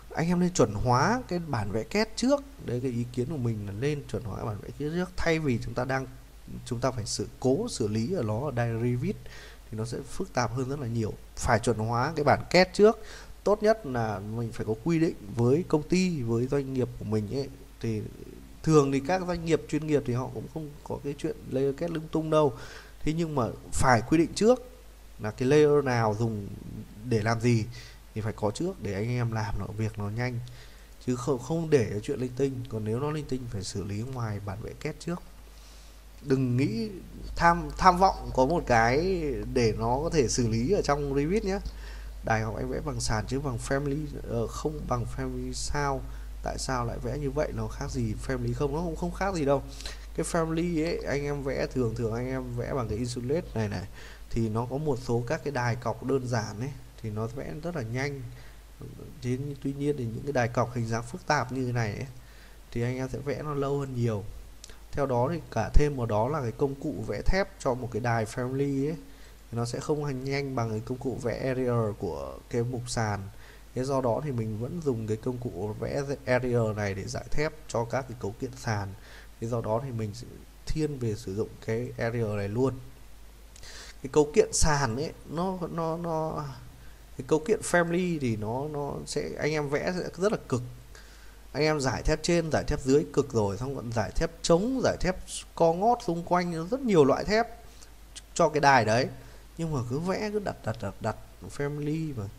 anh em nên chuẩn hóa cái bản vẽ kết trước. Đấy, cái ý kiến của mình là lên chuẩn hóa bản vẽ kết trước, thay vì chúng ta phải cố xử lý ở nó ở Revit thì nó sẽ phức tạp hơn rất là nhiều. Phải chuẩn hóa cái bản kết trước. Tốt nhất là mình phải có quy định với công ty, với doanh nghiệp của mình ấy. Thì thường thì các doanh nghiệp chuyên nghiệp thì họ cũng không có cái chuyện layer kết lung tung đâu. Thế nhưng mà phải quy định trước là cái layer nào dùng để làm gì thì phải có trước để anh em làm nó việc nó nhanh, chứ không để chuyện linh tinh. Còn nếu nó linh tinh phải xử lý ngoài bản vẽ kết trước. Đừng nghĩ tham vọng có một cái để nó có thể xử lý ở trong Revit nhé. Đài học anh vẽ bằng sàn chứ bằng family không bằng family sao? Tại sao lại vẽ như vậy? Nó khác gì family không? Nó không khác gì đâu. Cái family ấy anh em vẽ thường anh em vẽ bằng cái insulate này thì nó có một số các cái đài cọc đơn giản ấy thì nó vẽ rất là nhanh. Tuy nhiên thì những cái đài cọc hình dáng phức tạp như thế này ấy, thì anh em sẽ vẽ nó lâu hơn nhiều. Theo đó thì cả thêm vào đó là cái công cụ vẽ thép cho một cái đài family ấy, thì nó sẽ không nhanh bằng cái công cụ vẽ area của cái mục sàn. Thế do đó thì mình vẫn dùng cái công cụ vẽ area này để giải thép cho các cái cấu kiện sàn. Thế do đó thì mình sẽ thiên về sử dụng cái area này luôn. Cái cấu kiện sàn ấy nó cái cấu kiện family thì nó sẽ anh em vẽ sẽ rất là cực. Anh em giải thép trên giải thép dưới cực rồi, xong còn giải thép chống, giải thép co ngót xung quanh, rất nhiều loại thép cho cái đài đấy. Nhưng mà cứ vẽ cứ đặt family mà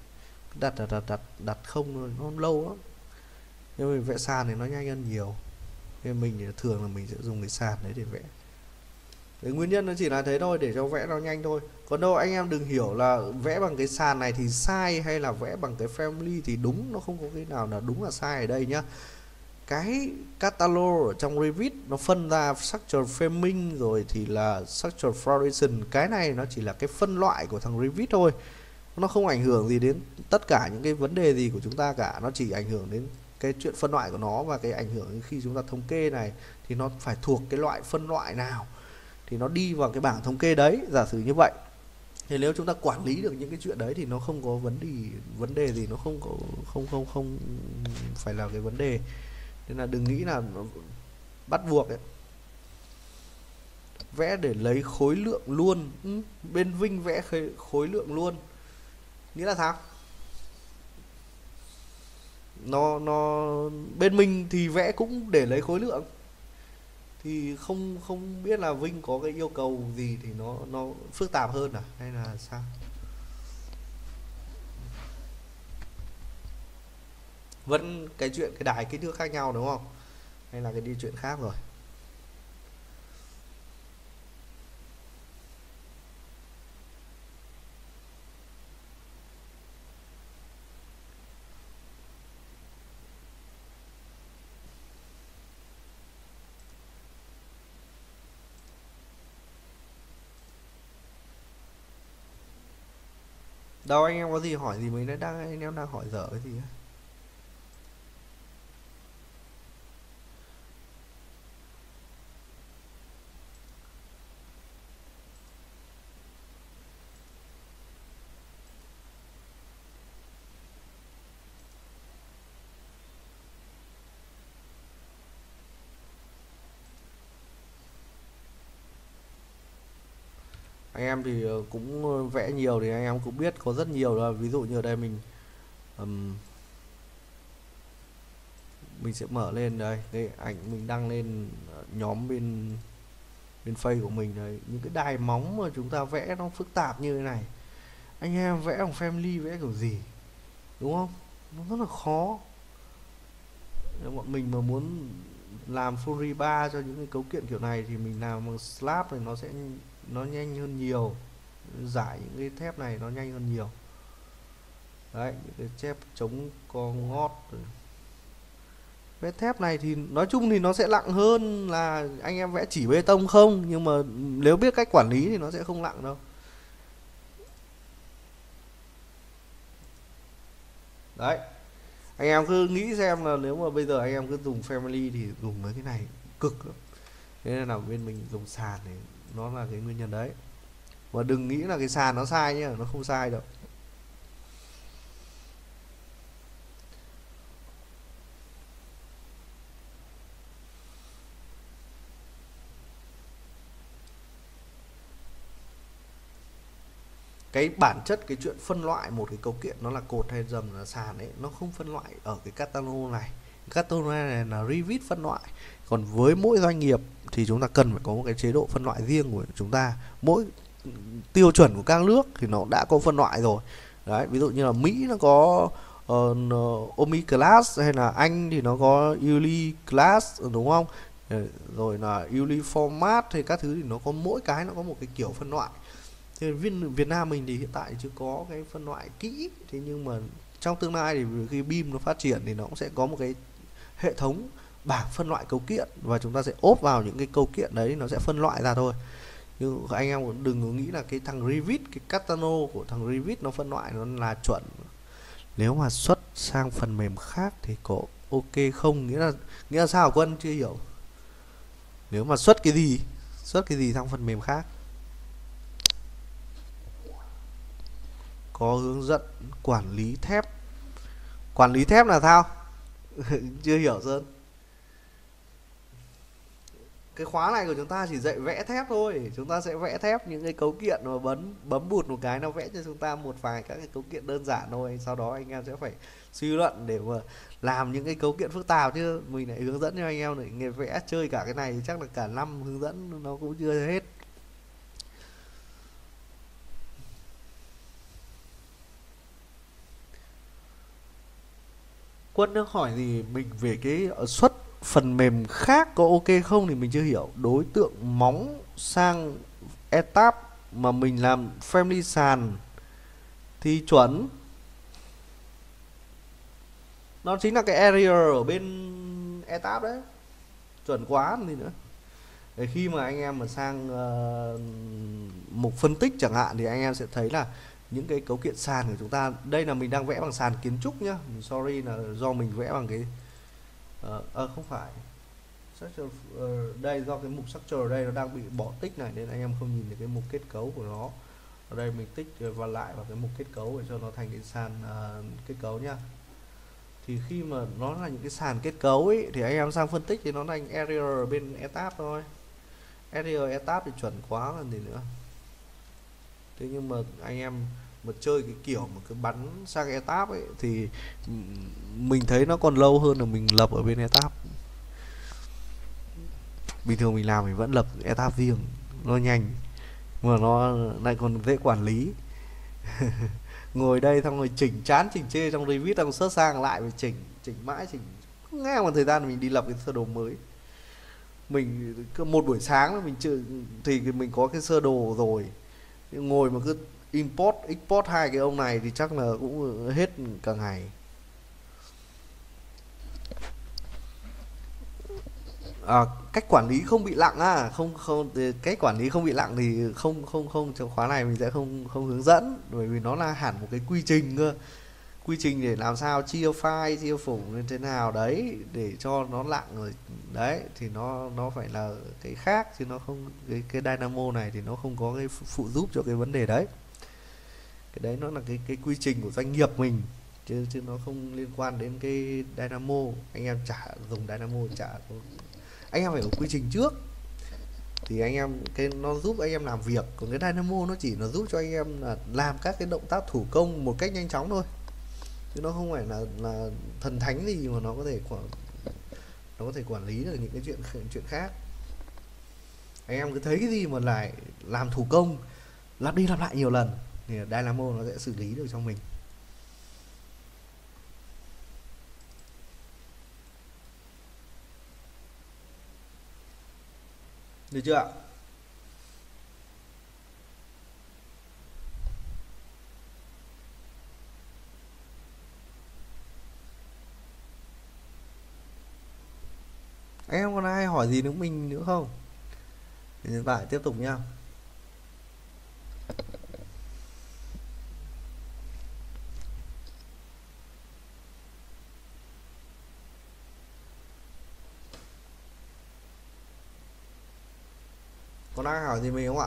đặt không rồi nó lâu lắm. Nhưng mà vẽ sàn thì nó nhanh hơn nhiều, nên mình thì thường là mình sẽ dùng cái sàn đấy để vẽ. Cái nguyên nhân nó chỉ là thế thôi, để cho vẽ nó nhanh thôi. Còn đâu anh em đừng hiểu là vẽ bằng cái sàn này thì sai, hay là vẽ bằng cái family thì đúng. Nó không có cái nào là đúng là sai ở đây nhá. Cái catalog ở trong Revit nó phân ra structure framing rồi thì là structure foundation. Cái này nó chỉ là cái phân loại của thằng Revit thôi. Nó không ảnh hưởng gì đến tất cả những cái vấn đề gì của chúng ta cả. Nó chỉ ảnh hưởng đến cái chuyện phân loại của nó, và cái ảnh hưởng khi chúng ta thống kê này thì nó phải thuộc cái loại phân loại nào thì nó đi vào cái bảng thống kê đấy, giả sử như vậy. Thì nếu chúng ta quản lý được những cái chuyện đấy thì nó không có vấn đề gì, nó không phải là cái vấn đề. Nên là đừng nghĩ là nó bắt buộc ấy. Vẽ để lấy khối lượng luôn. Bên Vinh vẽ khối lượng luôn nghĩa là sao? Nó bên mình thì vẽ cũng để lấy khối lượng, thì không biết là Vinh có cái yêu cầu gì thì nó phức tạp hơn à hay là sao? Vẫn cái chuyện cái đài kích thước khác nhau đúng không, hay là cái đi chuyện khác rồi? Đâu anh em có gì hỏi gì mình đấy, anh em đang hỏi dở cái gì ấy? Anh em thì cũng vẽ nhiều thì anh em cũng biết có rất nhiều là, ví dụ như ở đây mình sẽ mở lên đây cái ảnh mình đăng lên nhóm bên face của mình đấy. Những cái đài móng mà chúng ta vẽ nó phức tạp như thế này, anh em vẽ bằng family vẽ kiểu gì, đúng không? Nó rất là khó. Nếu bọn mình mà muốn làm full rebar cho những cái cấu kiện kiểu này thì mình làm bằng slab thì nó nhanh hơn nhiều. Giải những cái thép này nó nhanh hơn nhiều đấy, những cái thép chống co ngót rồi. Vết thép này thì nói chung thì nó sẽ nặng hơn là anh em vẽ chỉ bê tông không, nhưng mà nếu biết cách quản lý thì nó sẽ không nặng đâu. Đấy, anh em cứ nghĩ xem là nếu mà bây giờ anh em cứ dùng family thì dùng mấy cái này cực lắm. Thế nên là bên mình dùng sàn thì nó là cái nguyên nhân đấy. Và đừng nghĩ là cái sàn nó sai nhá, nó không sai đâu. cái bản chất cái chuyện phân loại một cái cấu kiện nó là cột hay dầm là sàn ấy, nó không phân loại ở cái catalog này. Catalog này là Revit phân loại. Còn với mỗi doanh nghiệp thì chúng ta cần phải có một cái chế độ phân loại riêng của chúng ta. Mỗi tiêu chuẩn của các nước thì nó đã có phân loại rồi. Đấy, ví dụ như là Mỹ nó có Omi class, hay là Anh thì nó có Uli class, đúng không? Rồi là Uli format hay các thứ thì nó có mỗi cái nó có một cái kiểu phân loại. Thì Việt Nam mình thì hiện tại chưa có cái phân loại kỹ. Thế nhưng mà trong tương lai thì khi BIM nó phát triển thì nó cũng sẽ có một cái hệ thống bảng phân loại cấu kiện, và chúng ta sẽ ốp vào những cái cấu kiện đấy, nó sẽ phân loại ra thôi. Nhưng anh em cũng đừng có nghĩ là cái thằng Revit, cái Catano của thằng Revit nó phân loại nó là chuẩn. Nếu mà xuất sang phần mềm khác thì có ok không? Nghĩa là sao Quân chưa hiểu? Nếu mà xuất cái gì sang phần mềm khác? Có hướng dẫn quản lý thép. Quản lý thép là sao? Chưa hiểu Sơn. Cái khóa này của chúng ta chỉ dạy vẽ thép thôi. Chúng ta sẽ vẽ thép những cái cấu kiện mà bấm bụt một cái nó vẽ cho chúng ta một vài các cái cấu kiện đơn giản thôi. Sau đó anh em sẽ phải suy luận để mà làm những cái cấu kiện phức tạp, chứ mình lại hướng dẫn cho anh em lại nghề vẽ chơi cả cái này chắc là cả năm hướng dẫn nó cũng chưa hết. Quân đang hỏi gì mình về cái xuất phần mềm khác có ok không thì mình chưa hiểu. Đối tượng móng sang etap mà mình làm family sàn thì chuẩn. Nó chính là cái area ở bên etap đấy, chuẩn quá gì nữa. Để khi mà anh em mà sang mục phân tích chẳng hạn thì anh em sẽ thấy là những cái cấu kiện sàn của chúng ta. Đây là mình đang vẽ bằng sàn kiến trúc nhá, sorry là do mình vẽ bằng cái không phải đây do cái mục structure đây nó đang bị bỏ tích này nên anh em không nhìn được cái mục kết cấu của nó. Ở đây mình tích và lại vào cái mục kết cấu để cho nó thành cái sàn kết cấu nhá. Thì khi mà nó là những cái sàn kết cấu ấy thì anh em sang phân tích thì nó thành area ở bên etap thôi. Area etap thì chuẩn quá còn gì nữa. Thế nhưng mà anh em mà chơi cái kiểu mà cứ bắn sang etap ấy thì mình thấy nó còn lâu hơn là mình lập ở bên etap. Bình thường mình làm mình vẫn lập etap riêng, nó nhanh mà nó lại còn dễ quản lý. Ngồi đây xong rồi chỉnh chán chỉnh chê trong Revit, xong sớt sang lại phải chỉnh mãi chỉnh nghe một thời gian mình đi lập cái sơ đồ mới. Mình cứ một buổi sáng là mình chưa thì mình có cái sơ đồ rồi, ngồi mà cứ import export hai cái ông này thì chắc là cũng hết cả ngày. Cách quản lý không bị lặng không cách quản lý không bị lặng thì không trong khóa này mình sẽ không hướng dẫn, bởi vì nó là hẳn một cái quy trình cơ. Quy trình để làm sao chia file chia phủng như thế nào đấy để cho nó lặng rồi đấy thì nó phải là cái khác, chứ nó không cái Dynamo này thì nó không có cái phụ giúp cho cái vấn đề đấy. Cái đấy nó là cái quy trình của doanh nghiệp mình, chứ nó không liên quan đến cái Dynamo. Anh em chả dùng Dynamo anh em phải có quy trình trước thì anh em cái nó giúp anh em làm việc, còn cái Dynamo nó chỉ giúp cho anh em là làm các cái động tác thủ công một cách nhanh chóng thôi, chứ nó không phải là thần thánh gì mà nó có thể quản lý được những cái chuyện khác. Anh em cứ thấy cái gì mà lại làm thủ công lặp đi lặp lại nhiều lần thì Dynamo nó sẽ xử lý được cho mình. Được chưa ạ? Anh em còn ai hỏi gì nữa mình nữa không? Thì hiện tại tiếp tục nha. Còn ai hỏi gì mình không ạ?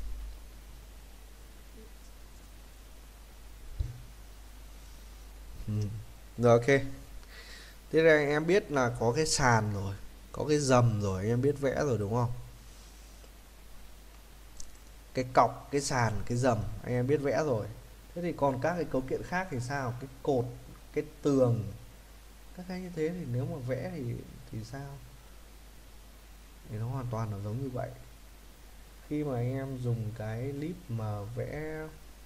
Rồi ok. Thế là anh em biết là có cái sàn rồi, có cái dầm rồi, anh em biết vẽ rồi đúng không? cái cọc, cái sàn, cái rầm anh em biết vẽ rồi. Thế thì còn các cái cấu kiện khác thì sao? Cái cột, cái tường, các cái như thế thì nếu mà vẽ thì sao? Thì nó hoàn toàn là giống như vậy. Khi mà anh em dùng cái clip mà vẽ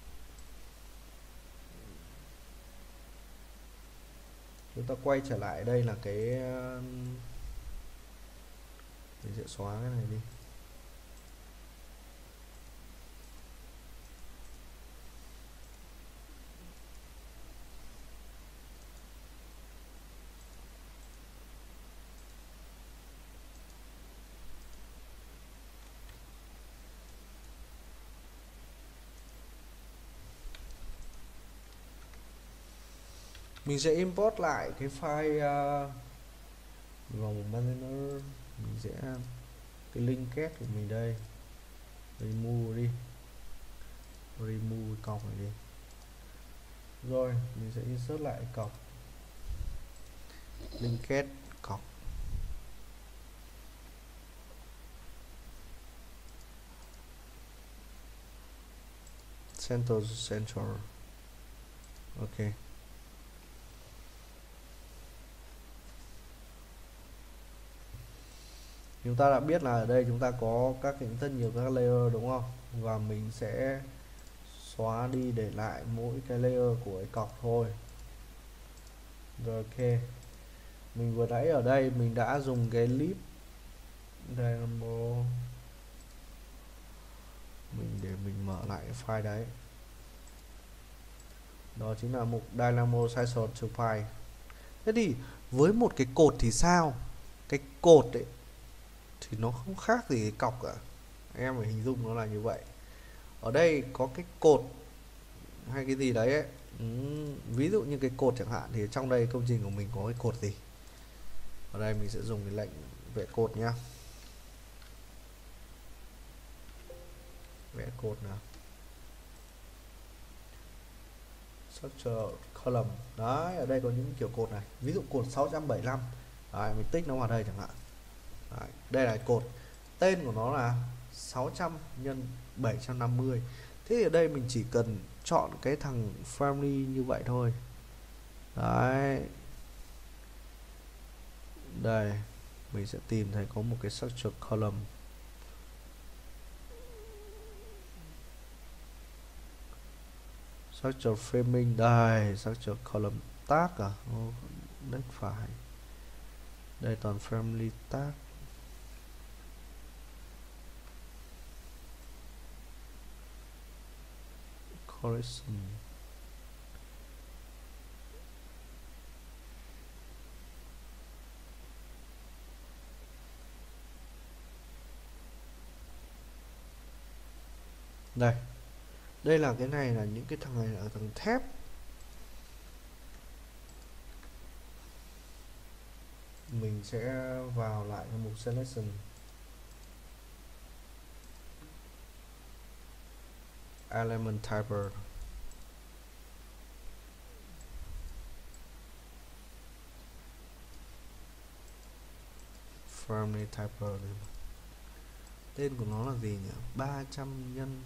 chúng ta quay trở lại đây là cái mình sẽ xóa cái này đi. Mình sẽ import lại cái file vào một container. Mình sẽ cái link kết của mình đây, remove đi, remove cọc này đi. Rồi mình sẽ insert lại cọc, link kết cọc, center. Ok. Chúng ta đã biết là ở đây chúng ta có rất nhiều các layer đúng không? Và mình sẽ xóa đi để lại mỗi cái layer của cái cọc thôi. Rồi ok. Mình vừa nãy ở đây mình đã dùng cái lib Dynamo, để mình mở lại cái file đấy. Đó chính là mục Dynamo Size to File. Thế thì với một cái cột thì sao? Cái cột ấy thì nó không khác gì cái cọc cả. Em phải hình dung nó là như vậy. Ở đây có cái cột hay cái gì đấy ấy. Ví dụ như cái cột chẳng hạn, thì trong đây công trình của mình có cái cột gì? Ở đây mình sẽ dùng cái lệnh vẽ cột nhá. Vẽ cột nào. Structure column. Đấy, ở đây có những kiểu cột này. Ví dụ cột 675. Đấy, mình tích nó vào đây chẳng hạn. Đấy, đây là cột. Tên của nó là 600 nhân 750. Thế thì ở đây mình chỉ cần chọn cái thằng family như vậy thôi. Đấy. Đây, mình sẽ tìm thấy có một cái structure column. Structure framing, đây, structure column tag à? Đấy phải. Đây toàn family tag. Correction. Đây. Đây là cái này là những cái thằng này ở thằng thép. Mình sẽ vào lại mục selection. Element typer. Family typer. Tên của nó là gì nhỉ? 300 nhân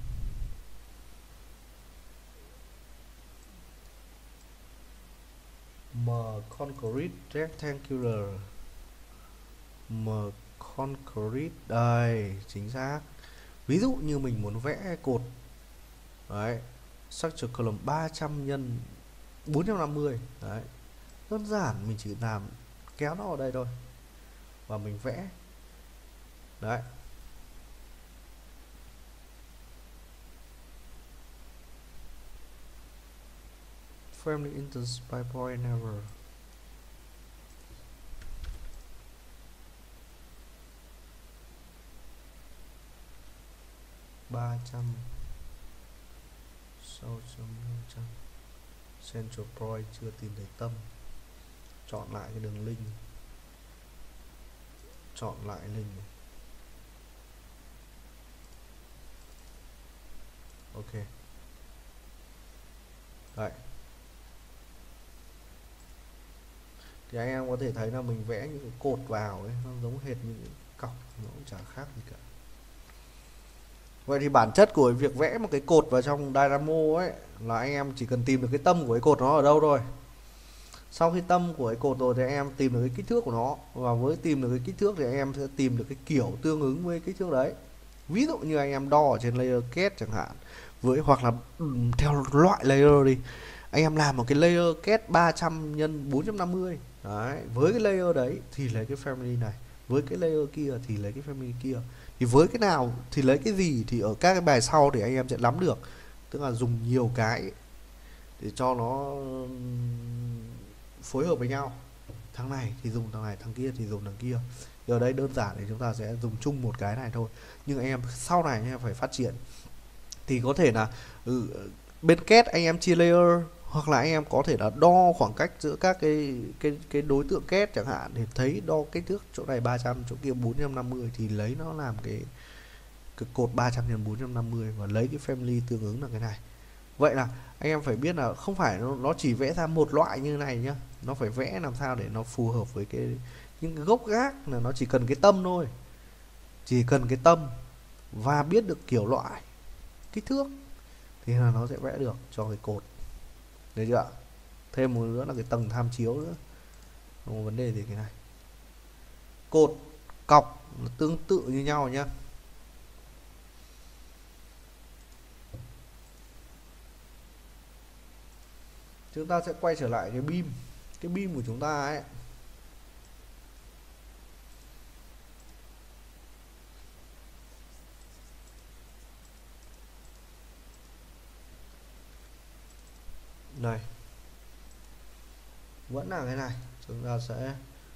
M concrete rectangular. M concrete, đây, chính xác. Ví dụ như mình muốn vẽ cột. Đấy, structure column 300 nhân 450. Đấy, đơn giản, mình chỉ làm kéo nó vào đây thôi và mình vẽ. Đấy. Family instance by point never. ba trăm, 600, 500. Central point chưa tìm thấy tâm. Chọn lại cái đường link. Chọn lại link này. Ok. Đấy. Thì anh em có thể thấy là mình vẽ những cái cột vào ấy, nó giống hệt những cọc, nó cũng chả khác gì cả. Vậy thì bản chất của việc vẽ một cái cột vào trong Dynamo ấy là anh em chỉ cần tìm được cái tâm của cái cột nó ở đâu thôi. Sau khi tâm của cái cột rồi thì anh em tìm được cái kích thước của nó, và với tìm được cái kích thước thì anh em sẽ tìm được cái kiểu tương ứng với kích thước đấy. Ví dụ như anh em đo ở trên layer kết chẳng hạn, với hoặc là theo loại layer đi, anh em làm một cái layer kết 300 x 450 đấy, với cái layer đấy thì lấy cái family này, với cái layer kia thì lấy cái family kia, thì với cái nào thì lấy cái gì thì ở các cái bài sau thì anh em sẽ nắm được. Tức là dùng nhiều cái để cho nó phối hợp với nhau, thằng này thì dùng thằng này, thằng kia thì dùng thằng kia. Giờ đây đơn giản thì chúng ta sẽ dùng chung một cái này thôi, nhưng anh em sau này anh em phải phát triển thì có thể là bên kết anh em chia layer, hoặc là anh em có thể là đo khoảng cách giữa các cái đối tượng kết chẳng hạn, thì thấy đo kích thước chỗ này 300, chỗ kia 450 thì lấy nó làm cái cột 300 x 450 và lấy cái family tương ứng là cái này. Vậy là anh em phải biết là không phải nó chỉ vẽ ra một loại như này nhá, nó phải vẽ làm sao để nó phù hợp với những cái gốc gác, là nó chỉ cần cái tâm thôi, chỉ cần cái tâm và biết được kiểu loại, kích thước thì là nó sẽ vẽ được cho cái cột. Được chưa? Thêm một nữa là cái tầng tham chiếu nữa, không có vấn đề gì cái này. Cột cọc tương tự như nhau nhá. Chúng ta sẽ quay trở lại cái beam. Cái beam của chúng ta ấy, này vẫn là cái này. Chúng ta sẽ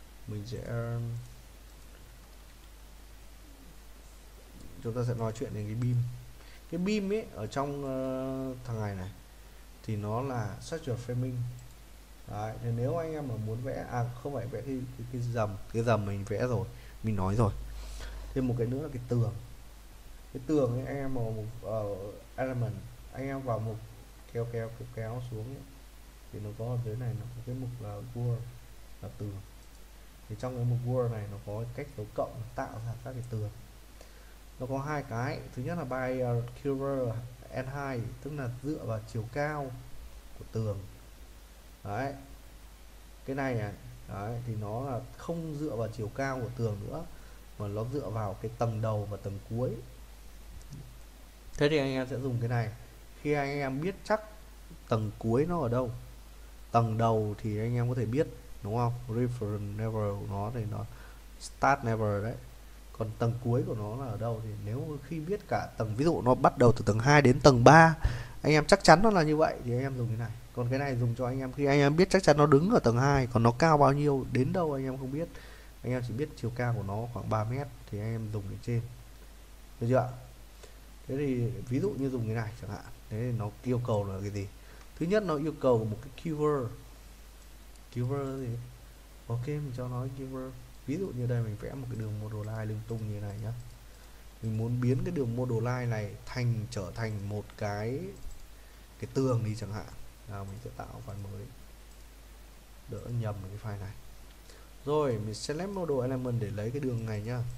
nói chuyện đến cái beam. Cái beam ấy ở trong thằng này thì nó là structure framing. Đấy, thì nếu anh em mà muốn vẽ không phải vẽ cái dầm mình vẽ rồi, mình nói rồi. Thêm một cái nữa là cái tường. Cái tường ấy, anh em vào một element, anh em vào một kéo xuống ấy, thì nó có ở dưới này nó có cái mục là wall, là tường. Thì trong cái mục wall này nó có cách dấu cộng tạo ra các cái tường. Nó có hai cái, thứ nhất là by curve n2, tức là dựa vào chiều cao của tường. Đấy, cái này đấy, thì nó là không dựa vào chiều cao của tường nữa, mà nó dựa vào cái tầng đầu và tầng cuối. Thế thì anh em sẽ dùng cái này khi anh em biết chắc tầng cuối nó ở đâu. Tầng đầu thì anh em có thể biết, đúng không? Reference level của nó thì nó start level đấy. Còn tầng cuối của nó là ở đâu thì nếu khi biết cả tầng, ví dụ nó bắt đầu từ tầng 2 đến tầng 3, anh em chắc chắn nó là như vậy thì anh em dùng cái này. Còn cái này dùng cho anh em khi anh em biết chắc chắn nó đứng ở tầng 2, còn nó cao bao nhiêu đến đâu anh em không biết. Anh em chỉ biết chiều cao của nó khoảng 3 mét thì anh em dùng ở trên. Được chưa? Thế thì ví dụ như dùng cái này chẳng hạn, thế thì nó yêu cầu là cái gì? Thứ nhất nó yêu cầu một cái keyword. Keyword gì? Ok, mình cho nó keyword. Ví dụ như đây mình vẽ một cái đường model line lung tung như này nhá. Mình muốn biến cái đường model line này trở thành một cái tường đi chẳng hạn. Nào mình sẽ tạo file mới, đỡ nhầm cái file này. Rồi mình select model element để lấy cái đường này nhá.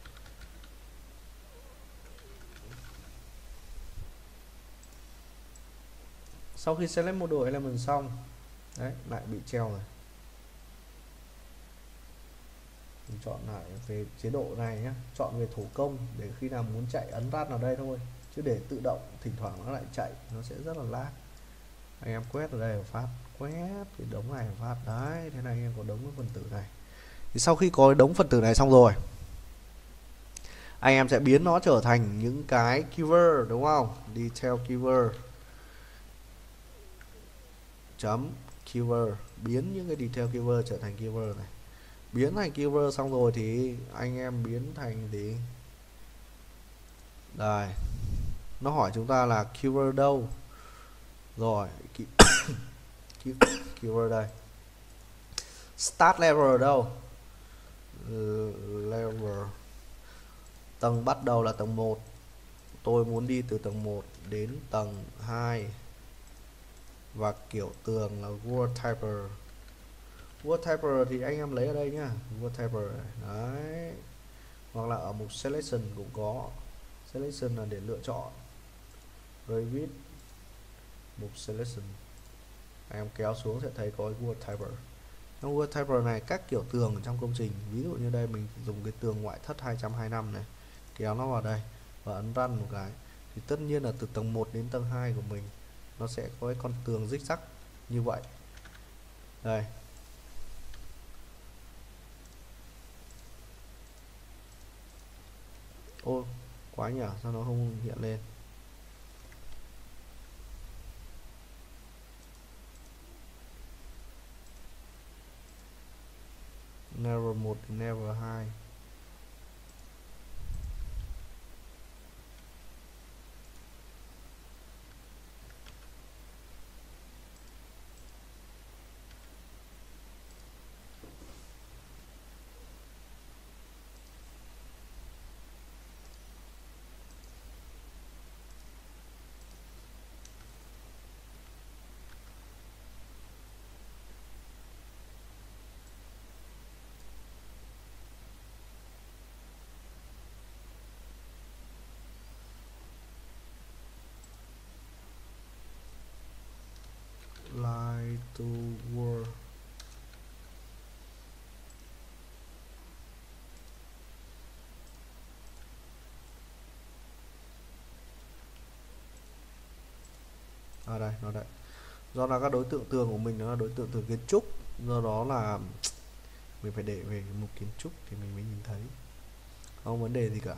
Sau khi select model element xong, đấy, lại bị treo rồi. Mình chọn lại về chế độ này nhé, chọn về thủ công để khi nào muốn chạy ấn rát vào đây thôi, chứ để tự động thỉnh thoảng nó lại chạy nó sẽ rất là lag. Anh em quét ở đây một phát, quét cái đống này một phát, đấy, thế này anh em có đống cái phần tử này. Thì sau khi có đống phần tử này xong rồi, anh em sẽ biến nó trở thành những cái keyword, đúng không? Detail keyword chấm keyword, biến những cái detail keyword trở thành keyword này. Biến thành keyword xong rồi thì anh em biến thành gì? Đây, nó hỏi chúng ta là keyword đâu. Rồi keyword đây. Start level đâu? Level tầng bắt đầu là tầng 1. Tôi muốn đi từ tầng 1 đến tầng 2. Và kiểu tường là wallpaper. Wallpaper thì anh em lấy ở đây nhá, wallpaper này. Đấy. Hoặc là ở mục selection cũng có. Selection là để lựa chọn. Revit mục Selection. Anh em kéo xuống sẽ thấy có wallpaper. Trong wallpaper này các kiểu tường trong công trình, ví dụ như đây mình dùng cái tường ngoại thất 225 này, kéo nó vào đây và ấn run một cái thì tất nhiên là từ tầng 1 đến tầng 2 của mình nó sẽ có cái con tường rích rắc như vậy. Đây. Ô, quá nhỉ, sao nó không hiện lên? Level 1 đến level 2. Light to world. À đây, nó đây. Do là các đối tượng tường của mình nó là đối tượng tường kiến trúc, do đó là mình phải để về mục kiến trúc thì mình mới nhìn thấy, không vấn đề gì cả.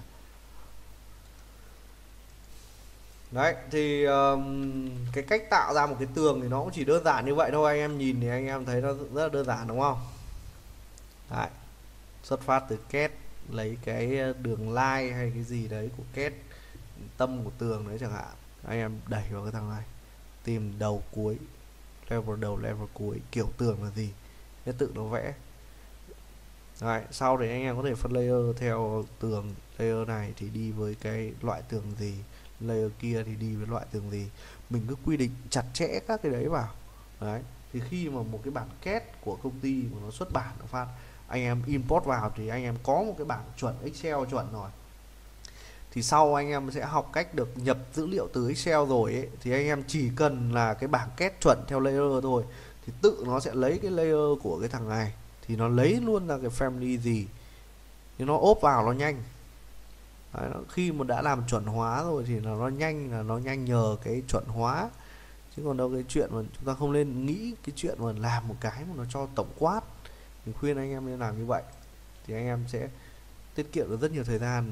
Đấy thì cái cách tạo ra một cái tường thì nó cũng chỉ đơn giản như vậy thôi. Anh em nhìn thì anh em thấy nó rất là đơn giản đúng không? Đấy, xuất phát từ kết, lấy cái đường line hay cái gì đấy của kết, tâm của tường đấy chẳng hạn, anh em đẩy vào cái thằng này, tìm đầu cuối, level đầu level cuối, kiểu tường là gì nó tự nó vẽ. Đấy, sau đấy anh em có thể phân layer theo tường, layer này thì đi với cái loại tường gì, layer kia thì đi với loại tường gì, mình cứ quy định chặt chẽ các cái đấy vào. Đấy thì khi mà một cái bản kết của công ty mà nó xuất bản nó phát, anh em import vào thì anh em có một cái bảng chuẩn Excel chuẩn rồi, thì sau anh em sẽ học cách được nhập dữ liệu từ Excel rồi ấy, thì anh em chỉ cần là cái bảng kết chuẩn theo layer thôi thì tự nó sẽ lấy cái layer của cái thằng này, thì nó lấy luôn là cái family gì thì nó ốp vào nó nhanh. Đấy, khi mà đã làm chuẩn hóa rồi thì là nó nhanh nhờ cái chuẩn hóa, chứ còn đâu cái chuyện mà chúng ta không nên nghĩ cái chuyện mà làm một cái mà nó cho tổng quát. Mình khuyên anh em nên làm như vậy thì anh em sẽ tiết kiệm được rất nhiều thời gian.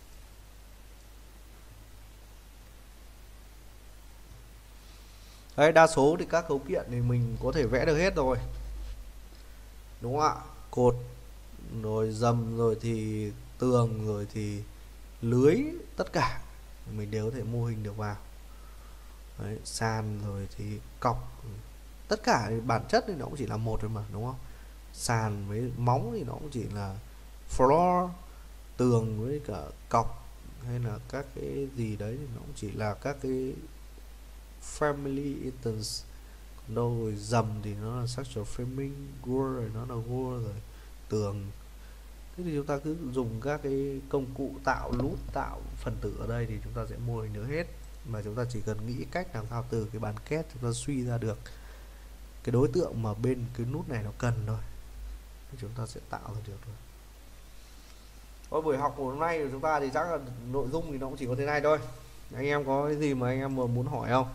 Đấy, đa số thì các cấu kiện thì mình có thể vẽ được hết rồi, đúng không ạ? Cột rồi dầm rồi thì tường rồi thì lưới, tất cả mình đều có thể mô hình được vào. Đấy, sàn rồi thì cọc, tất cả thì bản chất thì nó cũng chỉ là một thôi mà, đúng không? Sàn với móng thì nó cũng chỉ là floor, tường với cả cọc hay là các cái gì đấy thì nó cũng chỉ là các cái family items. Đâu rồi dầm thì nó là structural framing, wall rồi nó là wall rồi tường. Thế thì chúng ta cứ dùng các cái công cụ tạo nút, tạo phần tử ở đây thì chúng ta sẽ mô hình được hết, mà chúng ta chỉ cần nghĩ cách làm sao từ cái bản kết chúng ta suy ra được cái đối tượng mà bên cái nút này nó cần thôi thì chúng ta sẽ tạo ra được rồi. Thôi buổi học của hôm nay của chúng ta thì chắc là nội dung thì nó cũng chỉ có thế này thôi. Anh em có cái gì mà anh em muốn hỏi không?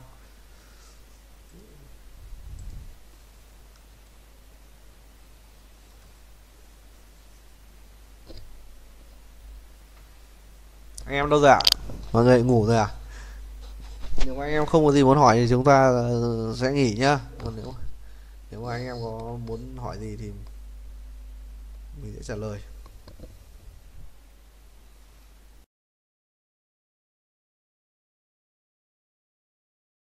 Anh em đâu rồi ạ? Mọi người ngủ rồi à? Nếu mà anh em không có gì muốn hỏi thì chúng ta sẽ nghỉ nhá. Còn nếu mà anh em có muốn hỏi gì thì mình sẽ trả lời.